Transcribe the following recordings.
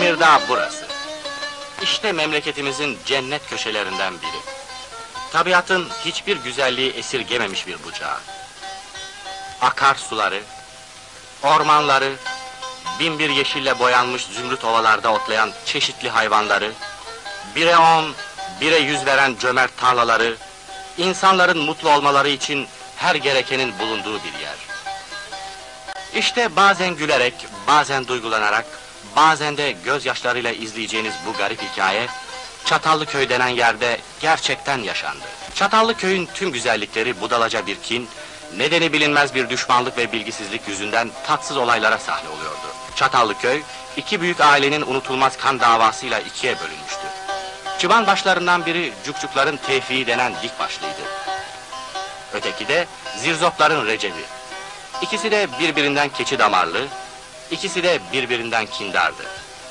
Emirdağ burası. İşte memleketimizin cennet köşelerinden biri. Tabiatın hiçbir güzelliği esirgememiş bir bucağı. Akarsuları, ormanları, binbir yeşille boyanmış zümrüt ovalarda otlayan çeşitli hayvanları, bire 10, bire 100 veren cömert tarlaları, insanların mutlu olmaları için her gerekenin bulunduğu bir yer. İşte bazen gülerek, bazen duygulanarak, bazen de gözyaşlarıyla izleyeceğiniz bu garip hikaye, Çatallıköy denen yerde gerçekten yaşandı. Çatallıköy'ün tüm güzellikleri budalaca bir kin, nedeni bilinmez bir düşmanlık ve bilgisizlik yüzünden tatsız olaylara sahne oluyordu. Çatallıköy, iki büyük ailenin unutulmaz kan davasıyla ikiye bölünmüştü. Çıban başlarından biri Cukcukların Tevfik'i denen dik başlıydı. Öteki de Zirzopların Recep'i. İkisi de birbirinden keçi damarlı, ikisi de birbirinden kindardı.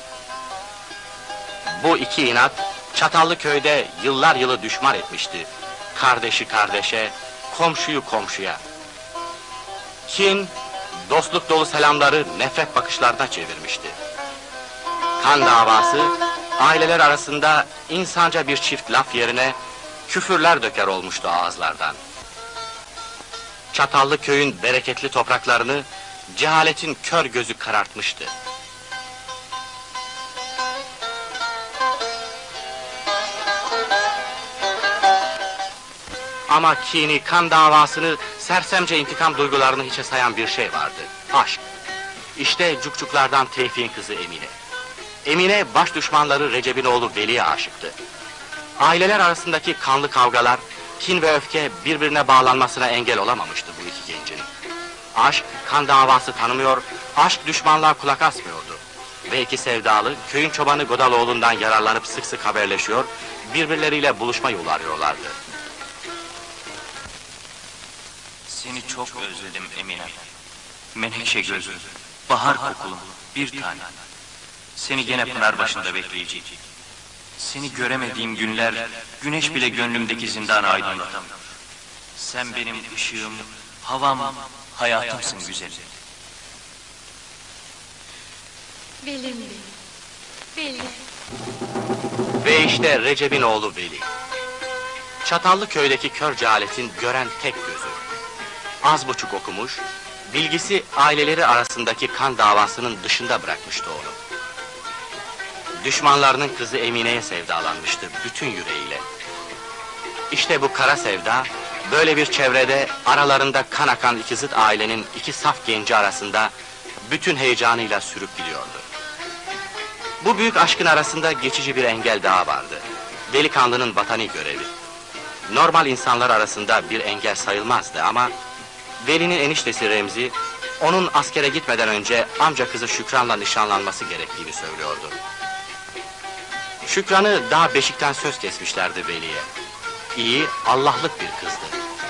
Bu iki inat, Çatallıköy'de yıllar yılı düşman etmişti. Kardeşi kardeşe, komşuyu komşuya. Kin, dostluk dolu selamları nefret bakışlarına çevirmişti. Kan davası, aileler arasında insanca bir çift laf yerine küfürler döker olmuştu ağızlardan. Çatallıköy'ün bereketli topraklarını cehaletin kör gözü karartmıştı. Ama kini, kan davasını, sersemce intikam duygularını hiçe sayan bir şey vardı: aşk. İşte Cukcuklardan Tevfik'in kızı Emine. Emine, baş düşmanları Recep'in oğlu Veli'ye aşıktı. Aileler arasındaki kanlı kavgalar, kin ve öfke birbirine bağlanmasına engel olamamıştı bu iki gencin. Aşk, kan davası tanımıyor, aşk düşmanlığa kulak asmıyordu. Ve iki sevdalı, köyün çobanı Godaloğlu'ndan yararlanıp sık sık haberleşiyor, birbirleriyle buluşma yolu arıyorlardı. Seni çok özledim Emine. Menekşe gözlü, bahar kokulu, bir tane. Seni gene pınar başında bekleyeceğim. Seni göremediğim günler, güneş bile gönlümdeki zindanı aydınlatamıyor. Sen benim ışığım, havam, hayatımsın güzelim. Belim. Ve işte Recep'in oğlu Veli. Çatallıköy'deki kör cehaletin gören tek gözü. Az buçuk okumuş, bilgisi aileleri arasındaki kan davasının dışında bırakmıştı onu. Düşmanlarının kızı Emine'ye sevdalanmıştı bütün yüreğiyle. İşte bu kara sevda, böyle bir çevrede aralarında kan akan iki zıt ailenin iki saf genci arasında bütün heyecanıyla sürüp gidiyordu. Bu büyük aşkın arasında geçici bir engel daha vardı: delikanlının vatani görevi. Normal insanlar arasında bir engel sayılmazdı ama Veli'nin eniştesi Remzi, onun askere gitmeden önce amca kızı Şükran'la nişanlanması gerektiğini söylüyordu. Şükran'ı daha beşikten söz kesmişlerdi Veli'ye. İyi, Allah'lık bir kızdı.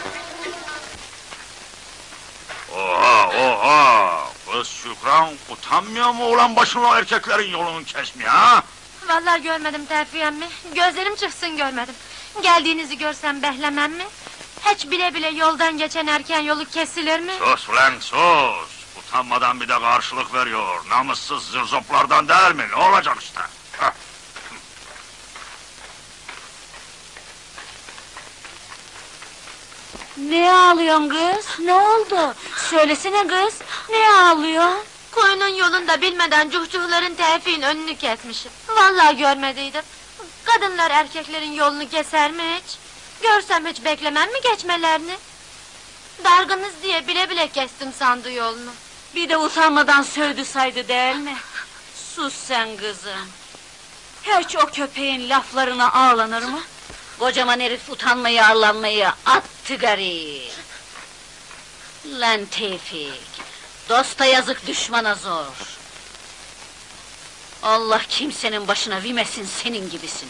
Oha! Kız Şükran utanmıyor mu ulan başına erkeklerin yolunu kesmeye ha? Vallahi görmedim Tevfik emmi, gözlerim çıksın görmedim. Geldiğinizi görsem behlemem mi? Hiç bile bile yoldan geçen erken yolu kesilir mi? Sus ulan sus! Utanmadan bir de karşılık veriyor, namussuz zırzoplardan değil mi? Ne olacak işte? Heh. Ne ağlıyorsun kız? Ne oldu? Söylesene kız, ne ağlıyorsun? Koyunun yolunda bilmeden Cukcukların Tevfik'in önünü kesmişim. Vallahi görmediydim. Kadınlar erkeklerin yolunu keser mi hiç? Görsem hiç beklemem mi geçmelerini? Dargınız diye bile bile kestim sandı yolunu. Bir de utanmadan sövdü saydı değil mi? Sus sen kızım. Hiç o köpeğin laflarına ağlanır mı? Kocaman herif utanmayı arlanmayı attı garip. Lan Tevfik, dosta yazık düşmana zor. Allah kimsenin başına vimesin senin gibisini.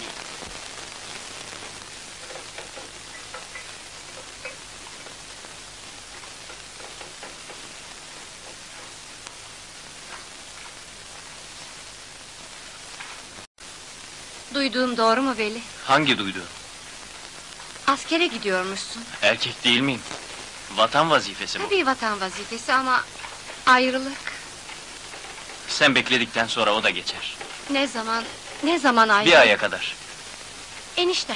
Duyduğum doğru mu Veli? Hangi duydu? Askere gidiyormuşsun. Erkek değil miyim? Vatan vazifesi bu. Tabii vatan vazifesi ama ayrılık. Sen bekledikten sonra o da geçer. Ne zaman Aylin? Bir aya kadar. Enişte.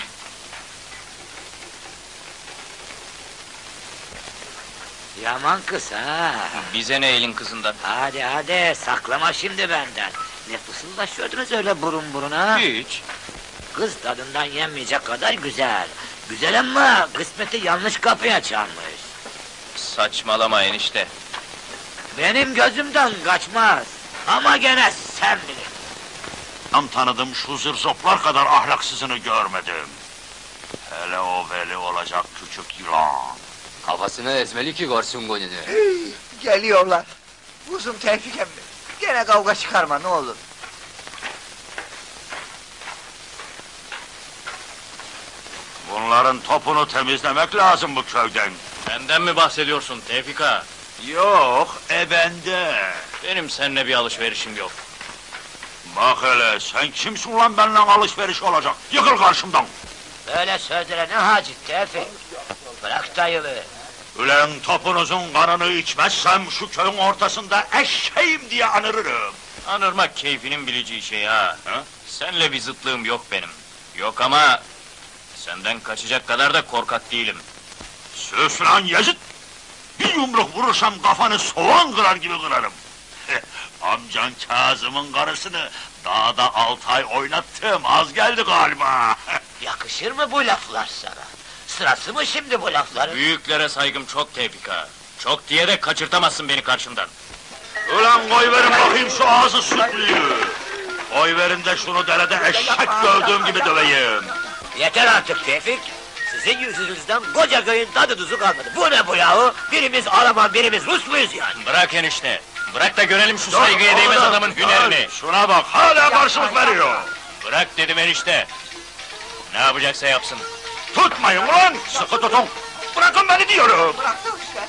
Yaman kız ha! Bize ne elin kızından? Hadi hadi, saklama şimdi benden! Ne fısıldaşıyordunuz öyle burun buruna? Hiç. Kız tadından yenmeyecek kadar güzel! Güzel ama kısmeti yanlış kapıya çalmış! Saçmalama enişte. Benim gözümden kaçmaz! Ama gene sen bilin! Tam tanıdım şu zırzoplar kadar ahlaksızını görmedim. Hele o veli olacak küçük yılan. Kafasını ezmeli ki görsün gününü. Geliyorlar. Kuzum Tevfik emmi. Gene kavga çıkarma ne olur. Bunların topunu temizlemek lazım bu köyden. Benden mi bahsediyorsun Tevfik ağa? Yok, bende. Benim seninle bir alışverişim yok. Bak hele, sen kimsin lan benimle alışveriş olacak? Yıkıl karşımdan! Böyle sözlere ne hacet Tevfik? Bırak dayılı! Ulan topunuzun kanını içmezsem şu köyün ortasında eşeğim diye anırırım. Anırmak keyfinin bileceği şey ha. Ha? Seninle bir zıtlığım yok benim. Yok ama... Senden kaçacak kadar da korkak değilim. Sus lan Yazık! Bir yumruk vurursam kafanı soğan kırar gibi kırarım. Amcan Kazım'ın karısını dağda 6 ay oynattım, az geldi galiba. Yakışır mı bu laflar sana? Sırası mı şimdi bu lafların? Büyüklere saygım çok Tevfik ağa. Çok diye de kaçırtamazsın beni karşımdan. Ulan koy verin bakayım şu ağzı sütlüyü! Koy verin de şunu derede eşek gördüğüm gibi döveyim! Yeter artık Tevfik! Sizin yüzünüzden koca köyün tadı tuzu kalmadı. Bu ne bu yahu? Birimiz Alman, birimiz Rus muyuz yani? Bırak enişte! Bırak da görelim şu saygıya değmez Oğlum, adamın hünerini! Şuna bak, hala karşılık veriyor! Bırak dedim enişte! Ne yapacaksa yapsın! Tutmayın ulan! Sıkı tutun! Bırakın beni diyorum! Bıraktım işte.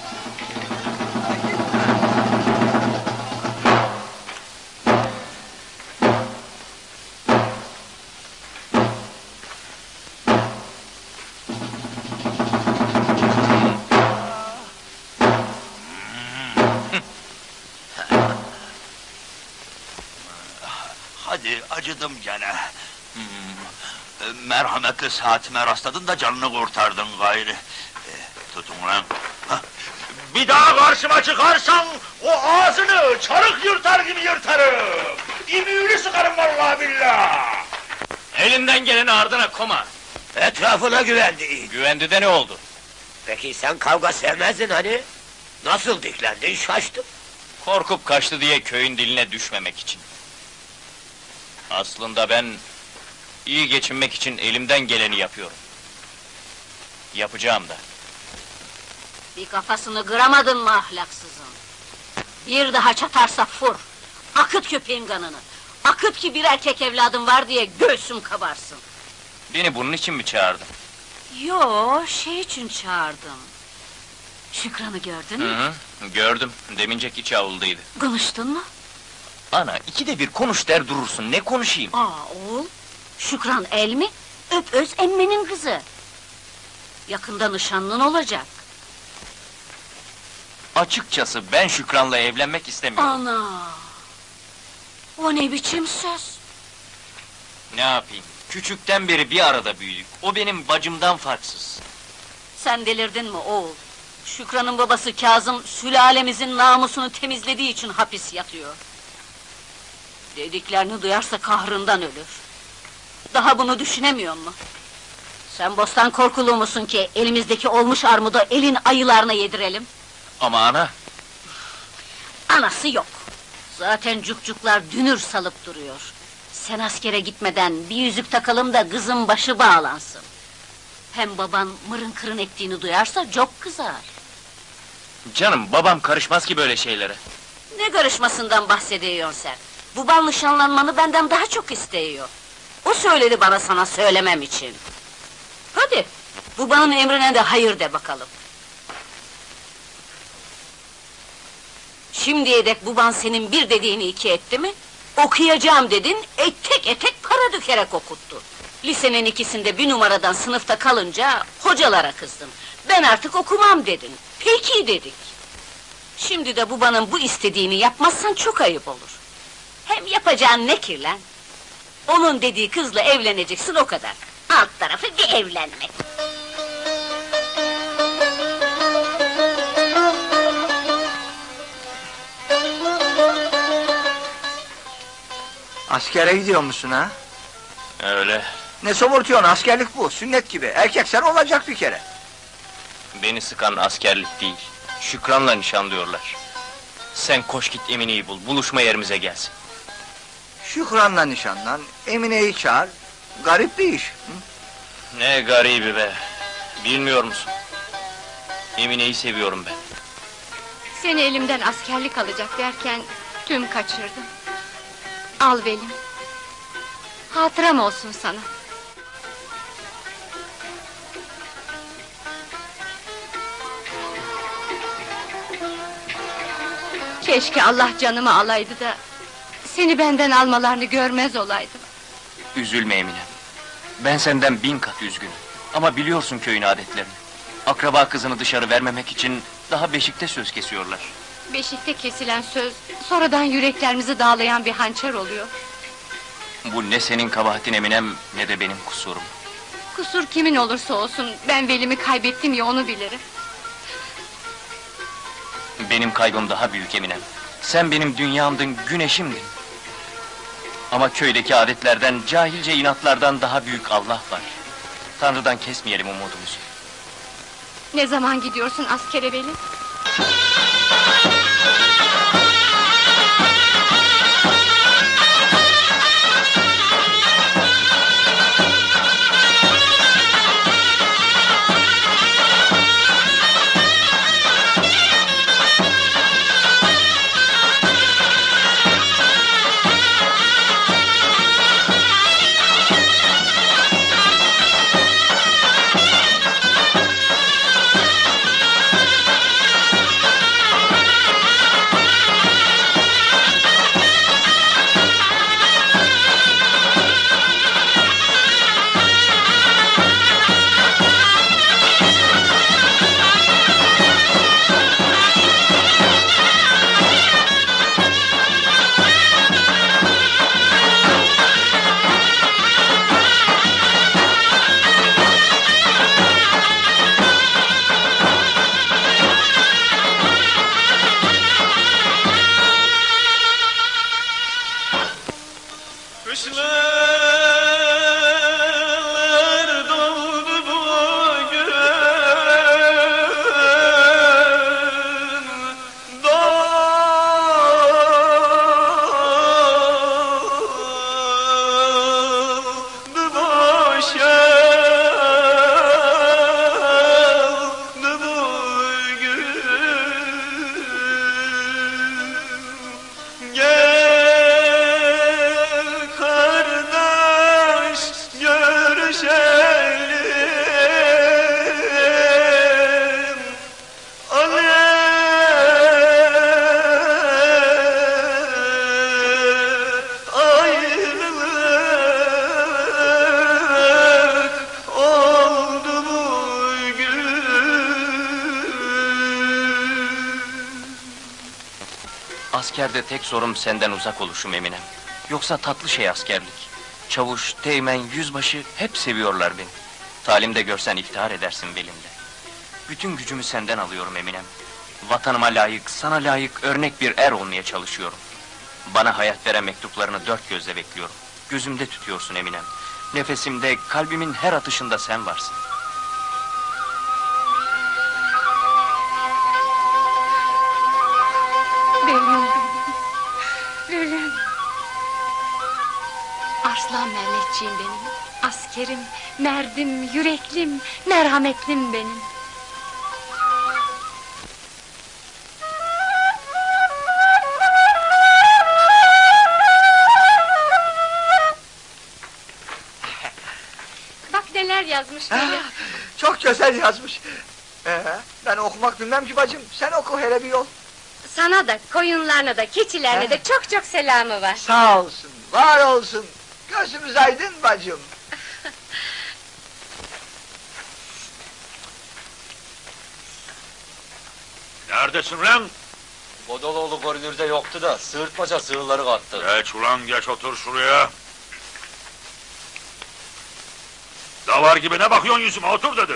Hadi acıdım gene. Merhametli saatime rastladın da canını kurtardın gayrı. Tutun lan. Hah. Bir daha karşıma çıkarsan o ağzını çarık yırtar gibi yırtarım. İmüğünü sıkarım vallahi billah. Elinden geleni ardına koma! Etrafına güvendi. Güvendi de ne oldu? Peki sen kavga sevmezdin hani? Nasıl diklendin şaştım. Korkup kaçtı diye köyün diline düşmemek için. Aslında ben... iyi geçinmek için elimden geleni yapıyorum. Yapacağım da. Bir kafasını kıramadın mı ahlaksızın? Bir daha çatarsa vur! Akıt köpeğin kanını! Akıt ki bir erkek evladım var diye göğsüm kabarsın! Beni bunun için mi çağırdın? Yo, şey için çağırdım. Şükran'ı gördün mü? Hı hı, gördüm. Demincek içi avuldaydı. Konuştun mu? Ana, ikide bir konuş der durursun, ne konuşayım? Aa oğul, Şükran el mi? Öp öz emmenin kızı. Yakında nişanlın olacak. Açıkçası ben Şükran'la evlenmek istemiyorum. Ana! O ne biçim söz? Ne yapayım? Küçükten beri bir arada büyüdük. O benim bacımdan farksız. Sen delirdin mi oğul? Şükran'ın babası Kazım, sülalemizin namusunu temizlediği için hapis yatıyor. Dediklerini duyarsa kahrından ölür. Daha bunu düşünemiyor mu? Sen bostan korkulu musun ki elimizdeki olmuş armudu elin ayılarına yedirelim? Ama ana, Anası yok. Zaten cukcuklar dünür salıp duruyor. Sen askere gitmeden bir yüzük takalım da kızın başı bağlansın. Hem baban mırın kırın ettiğini duyarsa çok kızar. canım babam karışmaz ki böyle şeylere. Ne karışmasından bahsediyorsun sen? Baban nişanlanmanı benden daha çok istiyor. O söyledi bana sana söylemem için. Hadi, babanın emrine de hayır de bakalım. Şimdiye dek baban senin bir dediğini iki etti mi? Okuyacağım dedin, etek etek para dökerek okuttu. Lisenin ikisinde bir numaradan sınıfta kalınca hocalara kızdın. Ben artık okumam dedin. Peki dedik. Şimdi de babanın bu istediğini yapmazsan çok ayıp olur. Hem yapacağın ne ki lan? Onun dediği kızla evleneceksin o kadar. Alt tarafı bir evlenmek. Askere gidiyor musun ha? Öyle. Ne somurtuyorsun, askerlik bu, sünnet gibi. Erkek sen olacak bir kere. Beni sıkan askerlik değil, Şükran'la nişanlıyorlar. Sen koş git Emine'yi bul, buluşma yerimize gelsin. Şükran'la nişanlan, Emine'yi çağır. Garip bir iş. Hı? Ne garibi be! Bilmiyor musun? Emine'yi seviyorum ben. Seni elimden askerlik alacak derken tüm kaçırdım. Al Velim. Hatıram olsun sana. Keşke Allah canımı alaydı da seni benden almalarını görmez olaydım. Üzülme Emine. Ben senden 1000 kat üzgünüm. Ama biliyorsun köyün adetlerini. Akraba kızını dışarı vermemek için daha beşikte söz kesiyorlar. Beşikte kesilen söz sonradan yüreklerimizi dağlayan bir hançer oluyor. Bu ne senin kabahatin Eminem, ne de benim kusurum. Kusur kimin olursa olsun ben Velim'i kaybettim ya onu bilirim. Benim kaybım daha büyük Eminem. Sen benim dünyamdın, güneşimdin. Ama köydeki adetlerden, cahilce inatlardan daha büyük Allah var. Tanrı'dan kesmeyelim umudumuzu. Ne zaman gidiyorsun askere Velim? Askerde tek sorum senden uzak oluşum Eminem. Yoksa tatlı şey askerlik. Çavuş, teğmen, yüzbaşı hep seviyorlar beni. Talimde görsen iftihar edersin belimde. Bütün gücümü senden alıyorum Eminem. Vatanıma layık, sana layık örnek bir er olmaya çalışıyorum. Bana hayat veren mektuplarını dört gözle bekliyorum. Gözümde tutuyorsun Eminem. Nefesimde, kalbimin her atışında sen varsın. Velim. Arslan Mehmetçiğim benim. Askerim, merdim, yüreklim, merhametlim benim. Bak neler yazmış Velim. Çok güzel yazmış. Ben okumak bilmem ki bacım, sen oku hele bir yol. Sana da, koyunlarına da, keçilerine de çok çok selamı var. Sağ olsun, var olsun. Gözümüz aydın bacım. Neredesin lan? Bodoloğlu koridorda yoktu da sığırtmaca sığırları kattı. Geç ulan geç otur şuraya. Davar gibi ne bakıyorsun yüzüme, otur dedi.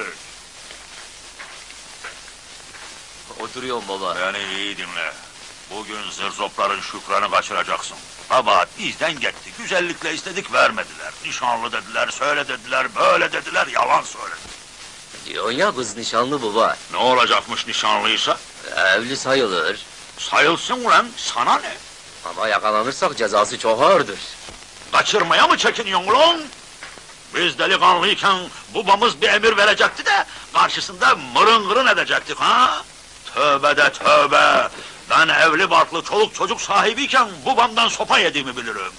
Oturuyorum baba. Beni iyi dinle. Bugün zırzopların Şükran'ı kaçıracaksın. Kabahat bizden gitti. Güzellikle istedik vermediler. Nişanlı dediler, söyle dediler, böyle dediler, yalan söyledi. Diyorsun ya kız nişanlı baba. Ne olacakmış nişanlıysa? Evli sayılır. Sayılsın ulan, sana ne? Ama yakalanırsak cezası çok ağırdır. Kaçırmaya mı çekiniyorsun ulan? Biz delikanlıyken babamız bir emir verecekti de karşısında mırın kırın edecektik ha? Tövbe de tövbe! Ben evli barklı çoluk çocuk sahibiyken babamdan sopa yediğimi bilirim.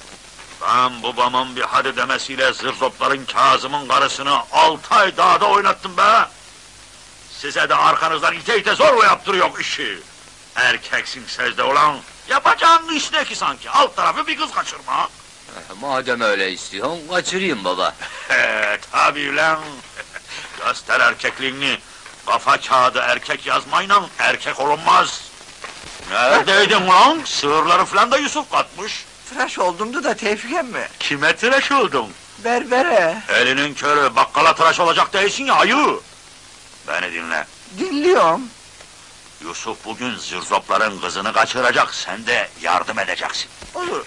Ben babamın bir hadi demesiyle zırzopların Kazım'ın karısını 6 ay dağda oynattım be! Size de arkanızdan ite ite zorla yaptırıyor işi! Erkeksin sezde ulan! Yapacağın iş ne ki sanki? Alt tarafı bir kız kaçırma! Madem öyle istiyorsun, kaçırayım baba. Tabii lan! Göster erkekliğini! Kafa kağıdı erkek yazmayla erkek olunmaz! Neredeydin ulan? Sığırları falan da Yusuf katmış! Tıraş oldumdu da Tevfik emmi. Kime tıraş oldun? Berbere. Elinin körü, bakkala tıraş olacak değilsin ya ayı! Beni dinle! Dinliyorum. Yusuf bugün zırzopların kızını kaçıracak, sen de yardım edeceksin. Olur.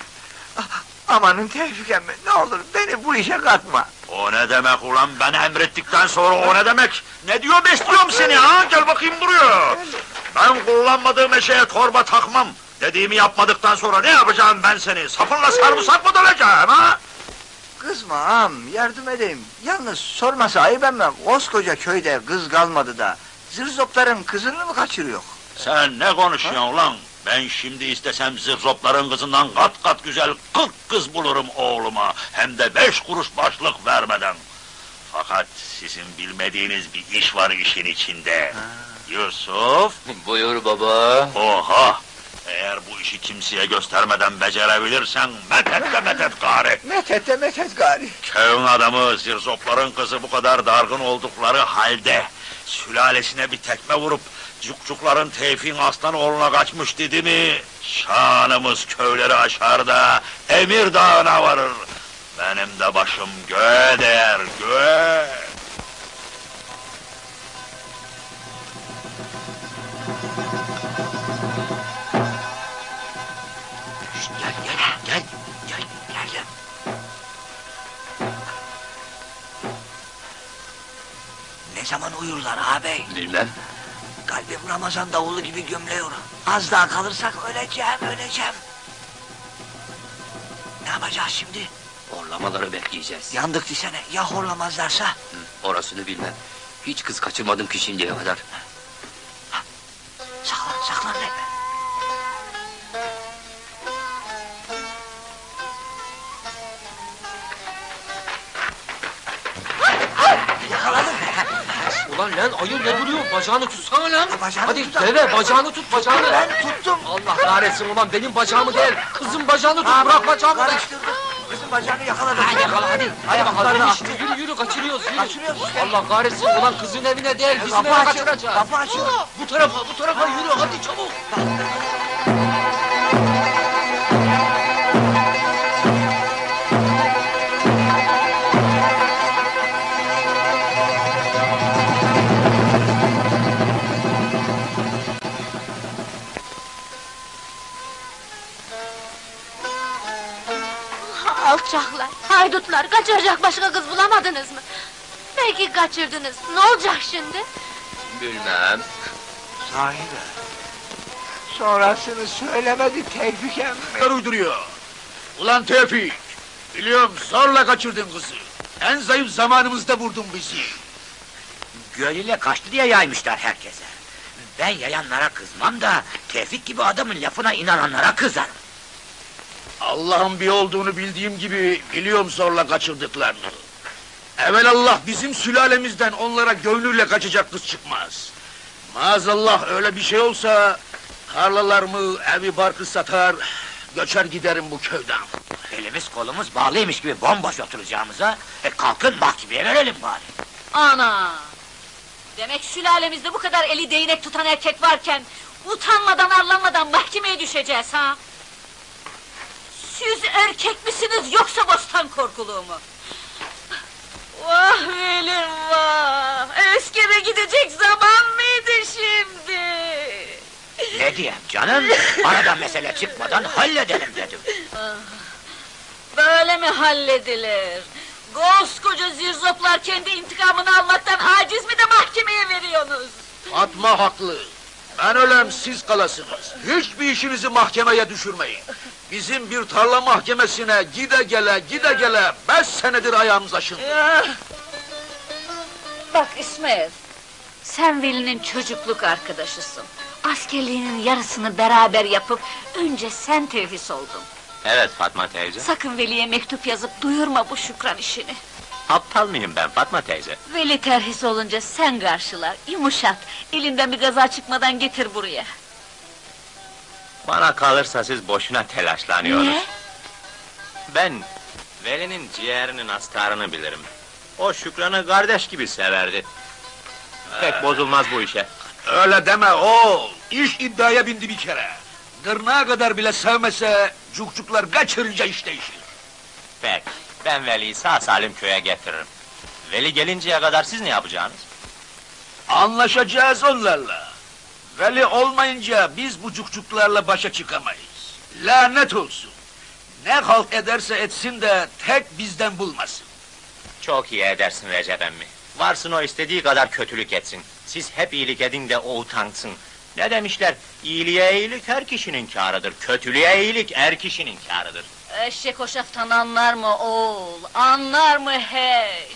Amanın Tevfik emmi, ne olur beni bu işe katma. O ne demek ulan, ben emrettikten sonra o ne demek? Ne diyor, besliyorum seni ha? Gel bakayım buraya! Ben kullanmadığım eşeğe torba takmam! Dediğimi yapmadıktan sonra ne yapacağım ben seni? Sapınla sarımsak mı döneceğim ha? Kızma ağam, yardım edeyim. Yalnız sorması ayıp emmem, koskoca köyde kız kalmadı da... ...zırzopların kızını mı kaçırıyor? Sen ne konuşuyorsun ulan? Ben şimdi istesem zırzopların kızından kat kat güzel 40 kız bulurum oğluma. Hem de 5 kuruş başlık vermeden. Fakat sizin bilmediğiniz bir iş var işin içinde. Yusuf, Buyur baba. oha! Eğer bu işi kimseye göstermeden becerebilirsen metet de metet gari. Metet gari. Köyün adamı zırzopların kızı bu kadar dargın oldukları halde... ...sülalesine bir tekme vurup... ...cukcukların Tevfik'in Aslanoğlu'na kaçmış dedi mi... ...şanımız köyleri aşar da... ...Emir Dağı'na varır. Benim de başım göğe değer, göğe! Gel. Ne zaman uyurlar ağabey? Bilmem. Kalbim Ramazan davulu gibi gömleyor. Az daha kalırsak öleceğim. Ne yapacağız şimdi? Horlamaları bekleyeceğiz. Yandık desene, ya horlamazlarsa? Orasını bilmem. Hiç kız kaçırmadım ki şimdiye kadar. Saklan be. Yakaladım. Ulan lan ayı ne duruyor? Bacağını tutsana lan. Bacağını Hadi tutsana. deve bacağını tut bacağını. Ben tuttum. Allah kahretsin ulan benim bacağımı değil. Kızın bacağını tut bırak bacağımı da. Karıştırdım. Kızın bacağını yakaladım. Hadi yakala hadi. Hadi bakalım Ayaklarını işte yürü kaçırıyoruz yürü. Kaçırıyoruz işte. Allah kahretsin ulan kızın evine değil bizim Kapı eve açıl. kaçıracağız. Kapı açıl. Bu tarafa yürü hadi çabuk. Alçaklar, haydutlar, kaçıracak başka kız bulamadınız mı? Belki kaçırdınız, ne olacak şimdi? Bilmem. Sahi be. Sonrasını söylemedi Tevfik emmi. Uyduruyor. Ulan Tevfik, biliyorum zorla kaçırdın kızı. En zayıf zamanımızda vurdun bizi. Göl ile kaçtı diye yaymışlar herkese. Ben yayanlara kızmam da... ...Tevfik gibi adamın lafına inananlara kızarım. Allah'ın bir olduğunu bildiğim gibi biliyorum zorla kaçırdıklarını. Evelallah bizim sülalemizden onlara gönlüyle kaçacak kız çıkmaz. Maazallah öyle bir şey olsa... ...tarlalarımı, evi barkı satar... ...göçer giderim bu köyden. Elimiz kolumuz bağlıymış gibi bomboş oturacağımıza... ...kalkın mahkemeye verelim bari. Ana! Demek sülalemizde bu kadar eli değnek tutan erkek varken... Utanmadan arlanmadan mahkemeye düşeceğiz ha! Siz erkek misiniz yoksa bostan korkuluğu mu? Vah Velim vah! Askere gidecek zaman mıydı şimdi? Ne diyeyim canım? Arada mesele çıkmadan halledelim dedim. Böyle mi halledilir? Koskoca zirzoplar kendi intikamını almaktan aciz mi de mahkemeye veriyorsunuz? Fatma haklı. Ben ölem siz kalasınız. Hiçbir işinizi mahkemeye düşürmeyin. Bizim bir tarla mahkemesine gide gele 5 senedir ayağımız aşındı. Ya! Bak İsmail, sen Veli'nin çocukluk arkadaşısın. Askerliğinin yarısını beraber yapıp önce sen terhis oldun. Evet Fatma teyze. Sakın Veli'ye mektup yazıp duyurma bu Şükran işini. Aptal mıyım ben Fatma teyze? Veli terhis olunca sen karşılar, yumuşat, elinden bir gaza çıkmadan getir buraya. Bana kalırsa siz boşuna telaşlanıyorsunuz. Niye? Ben Veli'nin ciğerinin astarını bilirim. O Şükran'ı kardeş gibi severdi. Pek bozulmaz bu işe. Öyle deme oğul. İş iddiaya bindi bir kere. Tırnağa kadar bile sevmese cukcuklar kaçırınca iş değişir. Pek, ben Veli'yi sağ salim köye getiririm. Veli gelinceye kadar siz ne yapacaksınız? Anlaşacağız onlarla. Veli olmayınca biz bu cukcuklarla başa çıkamayız. Lanet olsun. Ne halt ederse etsin de tek bizden bulmasın. Çok iyi edersin Recep emmi. Varsın o istediği kadar kötülük etsin. Siz hep iyilik edin de o utansın. Ne demişler? İyiliğe iyilik her kişinin kârıdır. Kötülüğe iyilik er kişinin kârıdır. Eşek hoşaftan anlar mı oğul, anlar mı hey?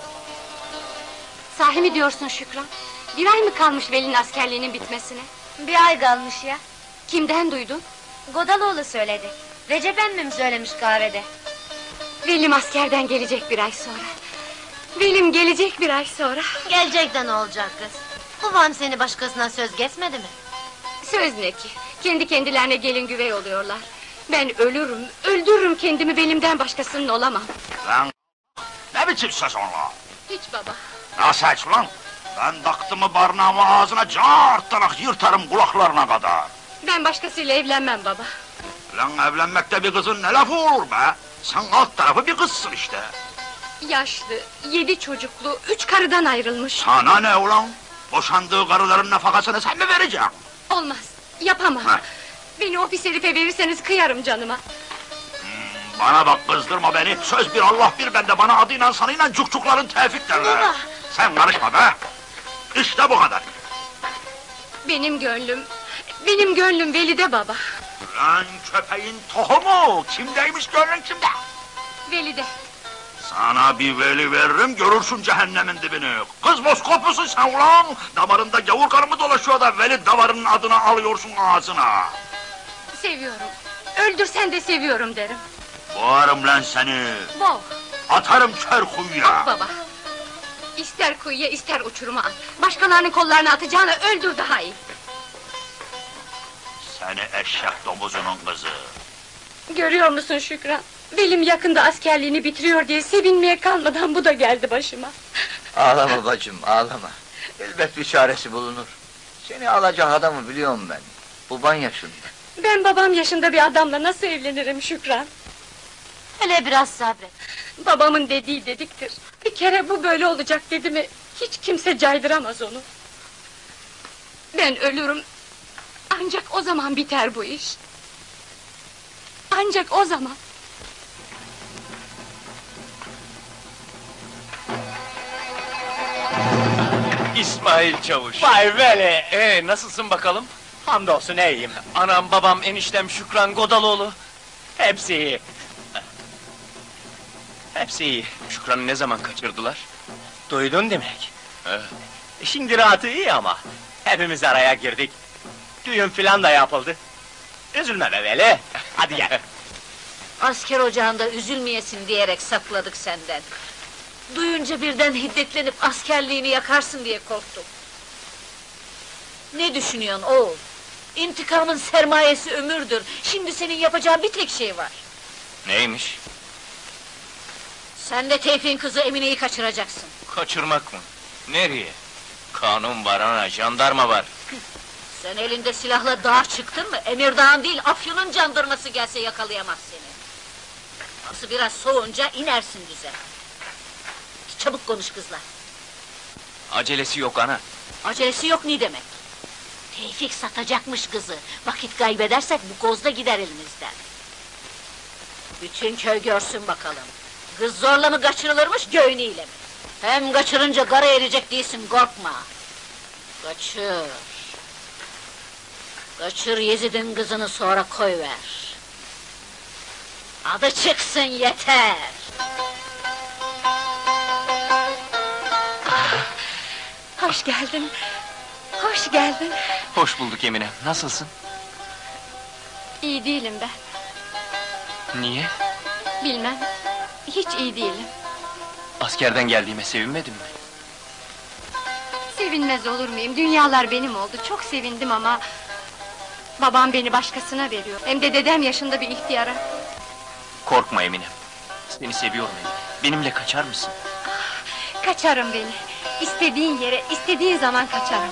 Sahi mi diyorsun Şükran? Bir ay mı kalmış Veli'nin askerliğinin bitmesine? Bir ay kalmış ya. Kimden duydun? Godaloğlu söyledi. Recep emmim söylemiş kahvede. Velim askerden gelecek bir ay sonra. Velim gelecek bir ay sonra. Gelecek de ne olacak kız? Babam seni başkasına söz geçmedi mi? Söz ne ki? Kendi kendilerine gelin güvey oluyorlar. Ben ölürüm, öldürürüm kendimi, belimden başkasının olamam. Lan ne biçim ses onla? Hiç baba. Nasıl hiç ulan? Ben taktımı barnağımı ağzına cartarak yırtarım kulaklarına kadar. Ben başkasıyla evlenmem baba. Lan evlenmekte bir kızın ne lafı olur be? Sen alt tarafı bir kızsın işte. Yaşlı, 7 çocuklu, 3 karıdan ayrılmış. Sana ne ulan? Boşandığı karıların nafakasını sen mi vereceksin? Olmaz, yapamam. Heh. Beni o pis herife verirseniz kıyarım canıma. Bana bak kızdırma beni. Söz bir Allah bir bende bana adıyla sanıyla cukcukların tevfik derler. Baba! Sen karışma be! İşte bu kadar. Benim gönlüm Veli'de baba. Lan köpeğin tohumu! Kimdeymiş gönlün kimde? Veli'de. Sana bir veli veririm, görürsün cehennemin dibini. Kız boskop sen ulan? Damarında gavur karı mı dolaşıyor da veli davarının adını alıyorsun ağzına? Seviyorum. Öldürsen de seviyorum derim. Boğarım lan seni. Boğ. Atarım kör kuyuya. Baba. İster kuyuya ister uçuruma at. Başkalarının kollarına atacağına öldür daha iyi. Seni eşek domuzunun kızı. Görüyor musun Şükran? Velim yakında askerliğini bitiriyor diye sevinmeye kalmadan bu da geldi başıma. Ağlama bacım, ağlama. Elbet bir çaresi bulunur. Seni alacak adamı biliyorum ben. Baban yaşında. Ben babam yaşında bir adamla nasıl evlenirim Şükran? Hele biraz sabret. Babamın dediği dediktir. Bir kere bu böyle olacak dedi mi, hiç kimse caydıramaz onu. Ben ölürüm, ancak o zaman biter bu iş. Ancak o zaman. İsmail Çavuş. Vay Veli! Nasılsın bakalım? Hamdolsun iyiyim. Anam, babam, eniştem Şükran Godaloğlu. Hepsi iyi. Hepsi iyi. Şükran'ı ne zaman kaçırdılar? Duydun demek. He. Şimdi rahatı iyi ama hepimiz araya girdik. Düğün filan da yapıldı. Üzülme be Veli. Hadi gel. Asker ocağında üzülmeyesin diyerek sakladık senden. Duyunca birden hiddetlenip askerliğini yakarsın diye korktum. Ne düşünüyorsun oğul? İntikamın sermayesi ömürdür. Şimdi senin yapacağın bir tek şey var. Neymiş? Sen de Tevfik'in kızı Emine'yi kaçıracaksın. Kaçırmak mı? Nereye? Kanun var ana, jandarma var. Sen elinde silahla dağa çıktın mı? Emirdağ'ın değil, Afyon'un jandarması gelse yakalayamaz seni. Nasıl biraz soğunca inersin düze. Çabuk konuş kızlar. Acelesi yok ana. Acelesi yok ne demek? Tevfik satacakmış kızı. Vakit kaybedersek bu kozda gider elimizden. Bütün köy görsün bakalım. Kız zorla mı kaçırılırmış, göğünüyle mi? Hem kaçırınca kara erecek değilsin, korkma. Kaçır. Kaçır Yezid'in kızını, sonra koyver. Adı çıksın yeter. Hoş geldin. Hoş geldin. Hoş bulduk Emine. Nasılsın? İyi değilim ben. Niye? Bilmem. Hiç iyi değilim. Askerden geldiğime sevinmedin mi? Sevinmez olur muyum? Dünyalar benim oldu. Çok sevindim ama... babam beni başkasına veriyor. Hem de dedem yaşında bir ihtiyara. Korkma Emine. Seni seviyorum Emine. Benimle kaçar mısın? Kaçarım beni. İstediğin yere, istediğin zaman kaçarım.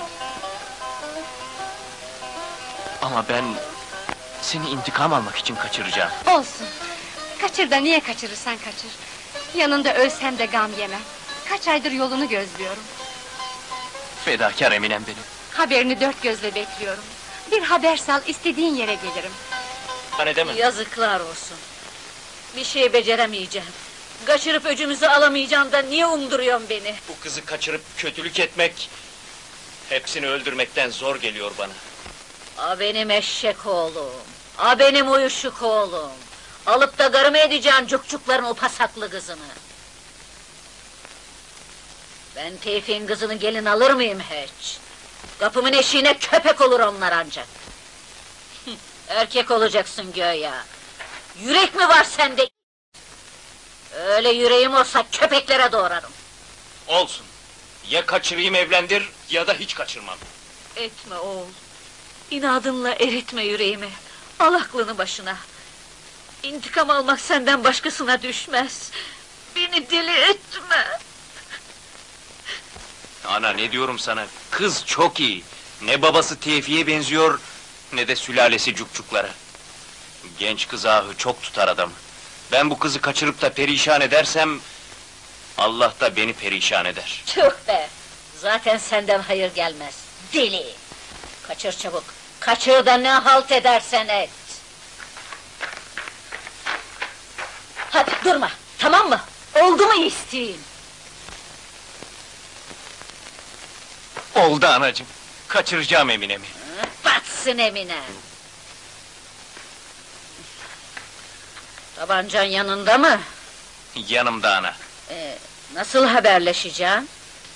Ama ben... seni intikam almak için kaçıracağım. Olsun. Kaçır da niye kaçırırsan kaçır. Yanında ölsem de gam yemem. Kaç aydır yolunu gözlüyorum. Fedakar Eminem benim. Haberini dört gözle bekliyorum. Bir haber sal, istediğin yere gelirim. Hani deme. Yazıklar olsun. Bir şey beceremeyeceğim. Kaçırıp öcümüzü alamayacağım da niye umduruyorsun beni? Bu kızı kaçırıp kötülük etmek... hepsini öldürmekten zor geliyor bana. A benim eşek oğlum, a benim uyuşuk oğlum. Alıp da garımı edeceğim cukcukların o pasaklı kızını. Ben Tevfik'in kızını gelin alır mıyım hiç? Kapımın eşiğine köpek olur onlar ancak. Erkek olacaksın göya. Yürek mi var sende? Öyle yüreğim olsa köpeklere doğrarım. Olsun. Ya kaçırayım evlendir, ya da hiç kaçırmam. Etme oğul. İnadınla eritme yüreğimi. Al aklını başına. İntikam almak senden başkasına düşmez. Beni deli etme. Ana ne diyorum sana, kız çok iyi. Ne babası Tevfik'e benziyor, ne de sülalesi cukcuklara. Genç kız ahı çok tutar adam. Ben bu kızı kaçırıp da perişan edersem... Allah da beni perişan eder. Tüh be! Zaten senden hayır gelmez. Deli! Kaçır çabuk. Kaçır da ne halt edersen et. Hadi durma, tamam mı? Oldu mu isteğin? Oldu anacığım. Kaçıracağım Emine'mi. Batsın Emine! Tabancan yanında mı? Yanımda ana. Nasıl haberleşeceğim?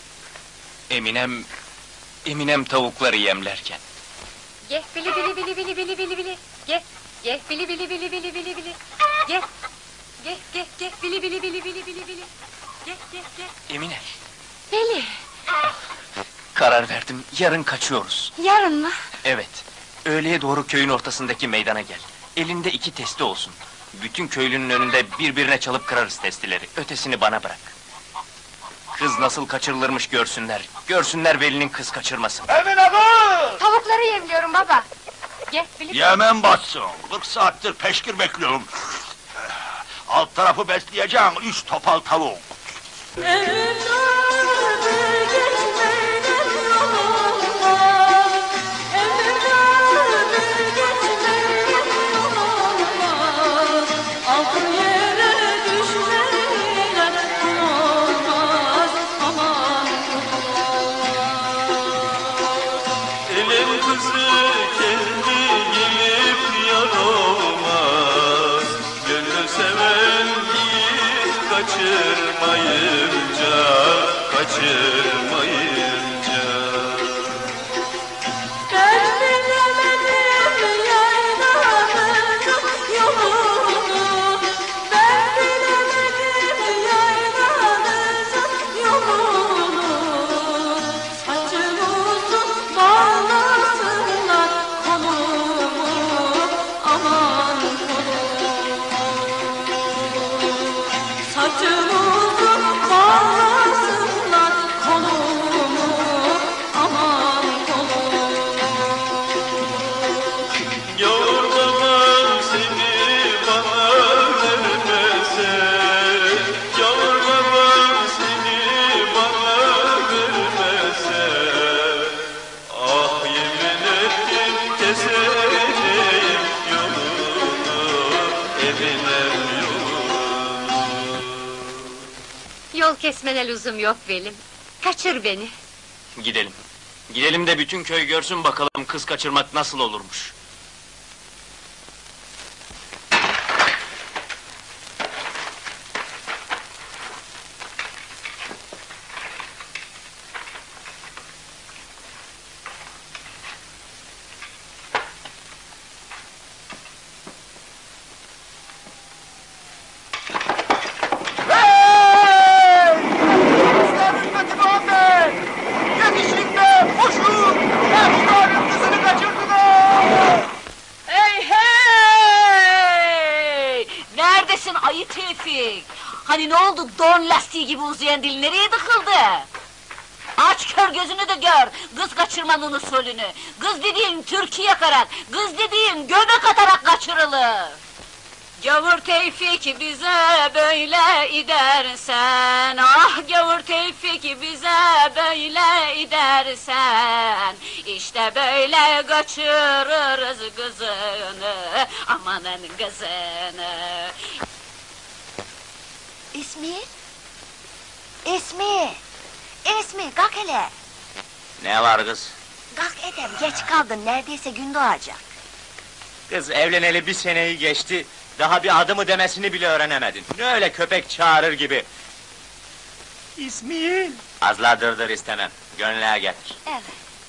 Eminem tavukları yemlerken. Gel bili bili bili bili bili bili bili. Gel. Gel bili bili bili bili bili bili. Gel. Gel gel gel bili bili bili bili bili bili. Gel gel gel. Emine, Deli. karar verdim, yarın kaçıyoruz. Yarın mı? Evet, öğleye doğru köyün ortasındaki meydana gel. Elinde 2 testi olsun. Bütün köylünün önünde birbirine çalıp kırarız testileri. Ötesini bana bırak. Kız nasıl kaçırılırmış görsünler. Görsünler Veli'nin kız kaçırmasın. Emine kız! Tavukları yemliyorum baba. Gel bili bili. Yemen batsın. 40 saattir peşkir bekliyorum. Alt tarafı besleyeceğim 3 topal tavuk. Elin kızı kendi gelip yar olmaz. Gönül seven yiğit kaçırmayınca, kaçırmayınca. Ben bilemedim yaylanın yolunu, ben bilemedim yaylanın yolunu. Saçım uzun bağlasınlar kolumu, aman kolumu. Saçım uzun bağlasınlar kolumu, Yol kesmene lüzum yok Velim. Kaçır beni. Gidelim. Gidelim de bütün köy görsün bakalım kız kaçırmak nasıl olurmuş. Hey hey! Neredesin ayı Tevfik? Hani ne oldu don lastiği gibi uzayan dil nereye tıkıldı? Aç kör gözünü de gör, kız kaçırmanın usulünü. Kız dediğin türkü yakarak, kız dediğin göbek atarak kaçırılır. Gavur Tevfik bize böyle edersen, ah gavur Tevfik bize böyle edersen, işte böyle kaçırırız kızını, amanın kızını. İsmi? İsmi! İsmi, kalk hele! Ne var kız? Kalk edem, geç kaldın, neredeyse gün doğacak. Kız evleneli bir seneyi geçti, daha bir adımı demesini bile öğrenemedin. Ne öyle köpek çağırır gibi? İsmail! Azla dırdır istemem, gönlüne getir. Evet.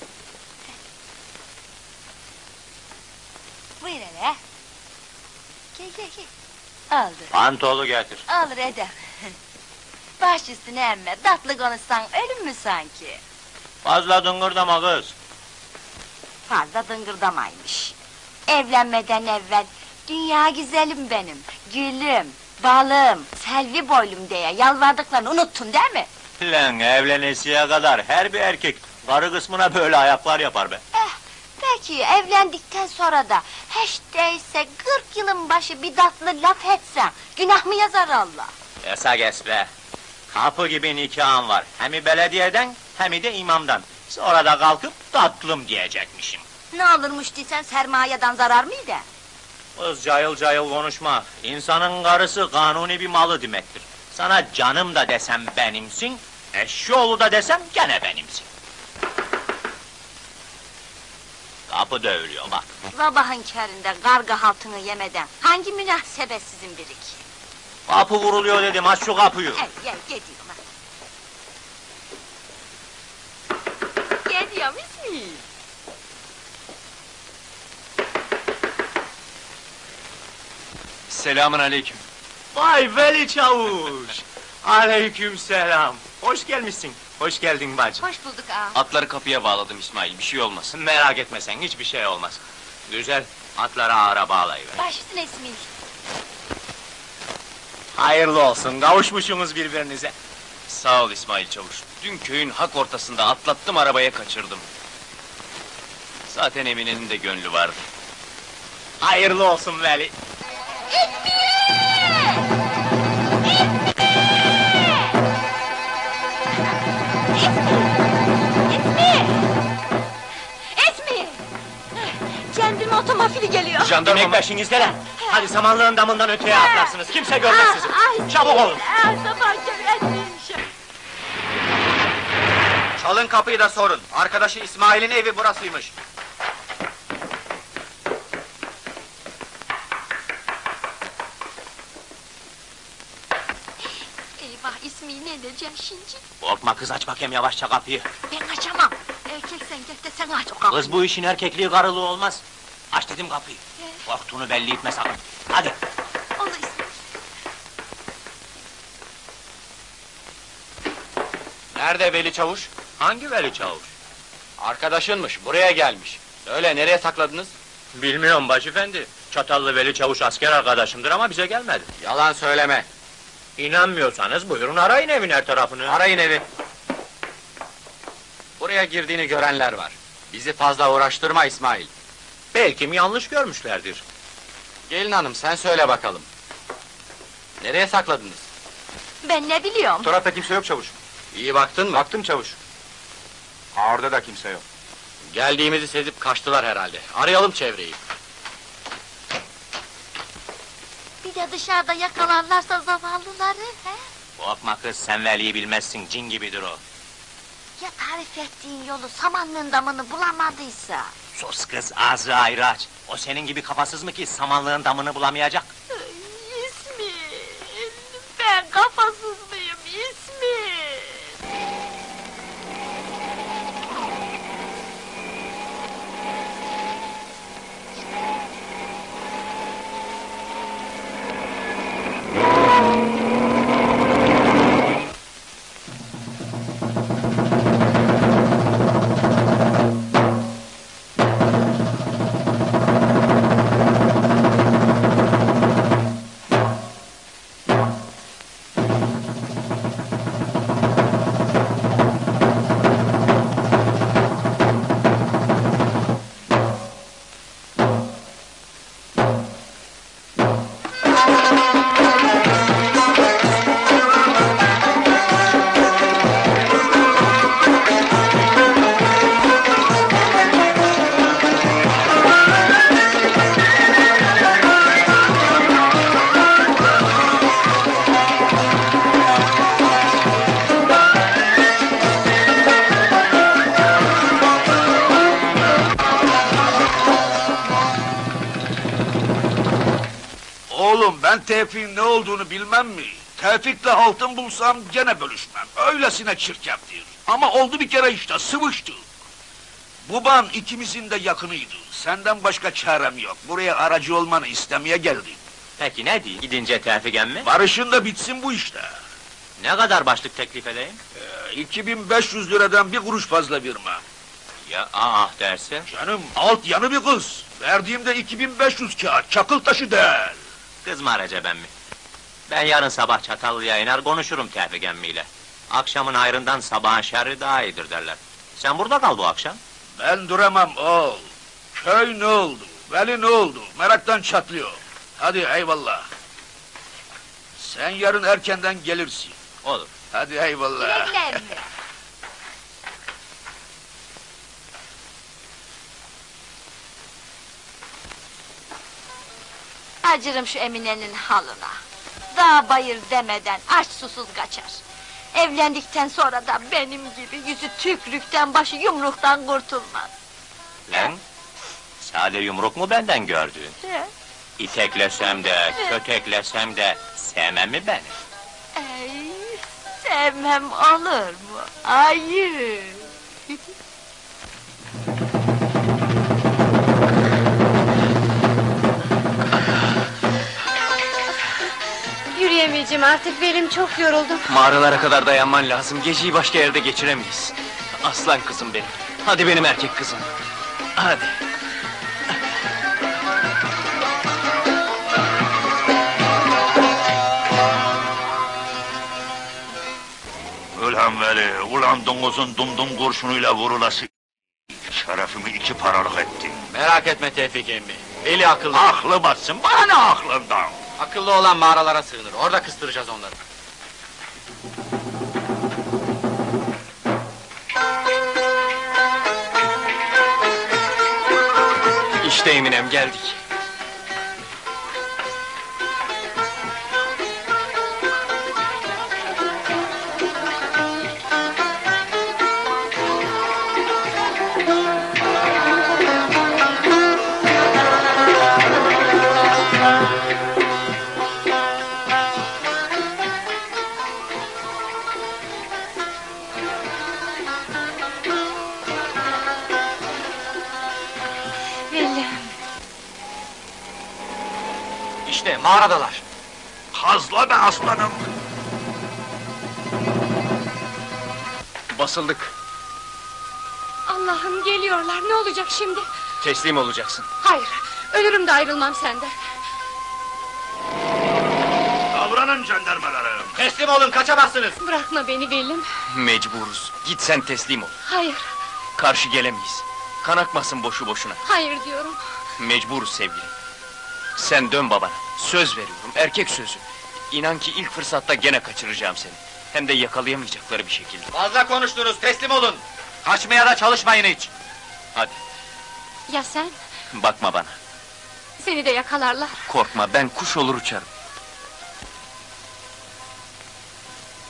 Buyur hele. Gel. Aldır. Pantolu getir. Alır edem. Baş üstüne emme, tatlı konuşsan ölüm mü sanki? Fazla dıngırdama kız. Fazla dıngırdamaymış. Evlenmeden evvel, dünya güzelim benim, gülüm, balım, selvi boylum diye yalvardıklarını unuttun değil mi? Lan evlenesiye kadar her bir erkek karı kısmına böyle ayaklar yapar be. Peki evlendikten sonra da hiç değilse 40 yılın başı bir tatlı laf etsen, günah mı yazar Allah? Yasak es be. Kapı gibi nikahın var. Hem belediyeden hem de imamdan. Sonra da kalkıp tatlım diyecekmişim. Ne olurmuş desen sermayeden zarar mıydı? Kız cayıl cayıl konuşma. İnsanın karısı kanuni bir malı demektir. Sana canım da desem benimsin, eşşoğlu da desem gene benimsin. Kapı dövülüyor bak. Sabahın köründe karga haltını yemeden hangi münasebetsizin biri ki? Kapı vuruluyor dedim, aç şu kapıyı. Gel gidiyorum ha. Geliyorum İsmi. Selamün aleyküm. Vay Veli Çavuş! Aleyküm selam. Hoş gelmişsin. Hoş geldin bacım. Hoş bulduk ağam. Atları kapıya bağladım İsmail, bir şey olmasın. Merak etme sen, hiçbir şey olmaz. Güzel, atları ağıra bağlayıver. Baş üstüne İsmi. Hayırlı olsun, kavuşmuşsunuz birbirinize. Sağ ol İsmail Çavuş. Dün köyün hak ortasında atlattım, arabaya kaçırdım. Zaten Emine'nin de gönlü vardı. Hayırlı olsun Veli. İsmi! Kendime otomobili geliyor. Demek peşinizde lan. Hadi samanlığın damından öteye atlarsınız, kimse görmez sizi. Çabuk olun. Sabah etmiş. Çalın kapıyı da sorun. Arkadaşı İsmail'in evi burasıymış. Eyvah İsmi'yi ne edeceğim şimdi? Korkma kız, aç bakayım yavaşça kapıyı. Ben açamam. Erkeksen git de sen aç o kapıyı. Kız bu işin erkekliği karılığı olmaz. Aç dedim kapıyı. Korktuğunu belli etme sakın. Hadi. Olur İsmi. Nerede Veli Çavuş? Hangi Veli Çavuş? Arkadaşınmış, buraya gelmiş. Öyle, nereye sakladınız? Bilmiyorum başefendi. Çatallı Veli Çavuş asker arkadaşımdır ama bize gelmedi. Yalan söyleme. İnanmıyorsanız buyurun arayın evin her tarafını. Arayın evi. Buraya girdiğini görenler var. Bizi fazla uğraştırma İsmail. Belki yanlış görmüşlerdir. Gelin hanım, sen söyle bakalım. Nereye sakladınız? Ben ne biliyorum? tarafta kimse yok çavuş. İyi baktın mı? Baktım çavuş. Orada da kimse yok. Geldiğimizi sezip kaçtılar herhalde. Arayalım çevreyi. Bir de dışarıda yakalarlarsa zavallıları, he? Korkma kız, sen Veli'yi bilmezsin, cin gibidir o. Ya tarif ettiğin yolu samanlığın damını bulamadıysa? Sus kız, ağzı ayrı aç. O senin gibi kafasız mı ki samanlığın damını bulamayacak? İsmi, ben kafasız mıyım İsmi? Oğlum ben Tevfik'in ne olduğunu bilmem mi? Tevfik'le altın bulsam gene bölüşmem. Öylesine çirkeftir. Ama oldu bir kere işte, sıvıştı. Baban ikimizin de yakınıydı. Senden başka çarem yok. Buraya aracı olmanı istemeye geldim. Peki ne diyeyim? Gidince Tevfik emmi? Barışın da bitsin bu işte. Ne kadar başlık teklif edeyim? 2500 liradan bir kuruş fazla vermem. Ya derse? Canım, alt yanı bir kız. Verdiğimde 2500 kağıt, çakıl taşı değil. Kızma Recep emmi. Ben yarın sabah Çatallı'ya iner konuşurum Tevfik emmiyle. Akşamın ayrından sabahın şerri daha iyidir derler. Sen burada kal bu akşam. Ben duramam oğul. Köy ne oldu, Veli ne oldu? Meraktan çatlıyor. Hadi eyvallah. Sen yarın erkenden gelirsin. Olur. Hadi eyvallah. Güle emmi. Acırım şu Emine'nin halına. Dağ bayır demeden aç susuz kaçar. Evlendikten sonra da benim gibi yüzü tükrükten başı yumruktan kurtulmaz. Lan, sade yumruk mu benden gördüğün? İteklesem de, köteklesem de sevmem mi beni? Ey, sevmem olur mu? Hayır. Yürüyemeyeceğim artık, belim çok yoruldum. Mağaralara kadar dayanman lazım, geceyi başka yerde geçiremeyiz. Aslan kızım benim, hadi benim erkek kızım. Hadi. Ulan Veli, ulan domuzun dumdum kurşunuyla vurulası... ...şerefimi 2 paralık etti. Merak etme Tevfik emmi. Veli akıllı. Aklı batsın, bana ne aklından? Akıllı olan mağaralara sığınır. Orada kıstıracağız onları. İşte Eminem, geldik. Veli, İşte mağaradalar. Kazla be aslanım. Basıldık, Allah'ım geliyorlar, ne olacak şimdi? teslim olacaksın. Hayır, ölürüm de ayrılmam senden. Davranın jandarmalarım. Teslim olun, kaçamazsınız. Bırakma beni Velim. Mecburuz, git sen teslim ol. Hayır, Karşı gelemeyiz. Kan akmasın boşu boşuna. hayır diyorum. Mecburuz sevgilim. Sen dön babana, söz veriyorum, erkek sözü. İnan ki ilk fırsatta gene kaçıracağım seni. Hem de yakalayamayacakları bir şekilde. Fazla konuştunuz, teslim olun. Kaçmaya da çalışmayın hiç. Hadi, Ya sen? bakma bana. Seni de yakalarlar. Korkma, ben kuş olur uçarım.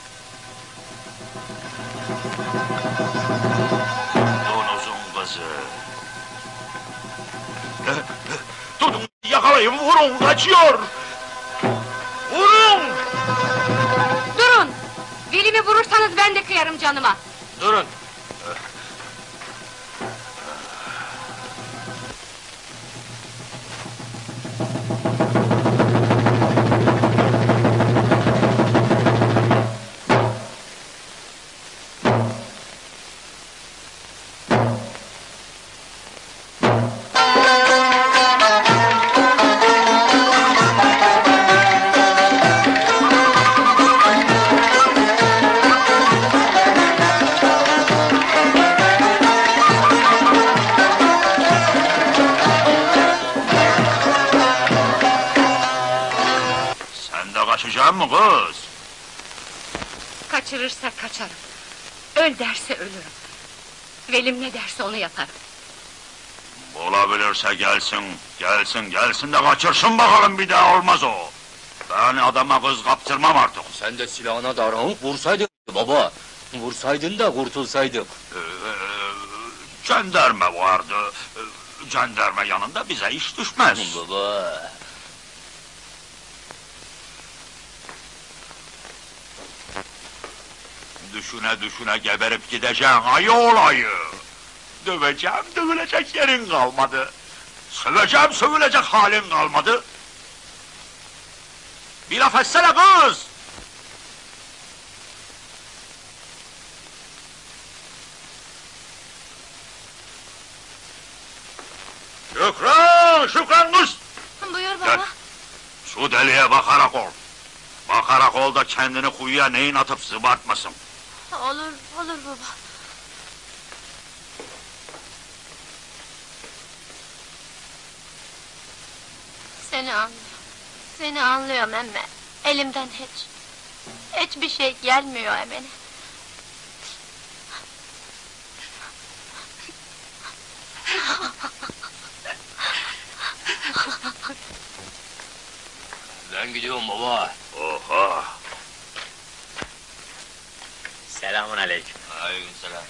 kaçıyor! Vurun! Durun! Velimi vurursanız ben de kıyarım canıma. Durun. Sen de kaçacak mı kız? Kaçırırsa kaçarım. Öl derse ölürüm. Velim ne derse onu yaparım. Olabilirse gelsin, gelsin de kaçırsın bakalım, bir daha olmaz o. Ben adama kız kaptırmam artık. Sen de silahına davranıp vursaydın baba. Vursaydın da kurtulsaydık. Jandarma vardı. Jandarma yanında bize iş düşmez. Baba. Düşüne geberip gideceksin ayı olayı. Döveceğim, dövülecek yerin kalmadı. Söveceğim, sövülecek halin kalmadı. Bir laf etsene kız! Şükran kız! Buyur Gel. baba. Şu deliğe bakarak ol. Bakarak ol da kendini kuyuya neyin atıp zıbartmasın. Olur baba. Seni anlıyorum emme. Elimden hiçbir şey gelmiyor emmene. Ben gidiyorum baba. Oha! Selamun aleyküm. Aleykümselam.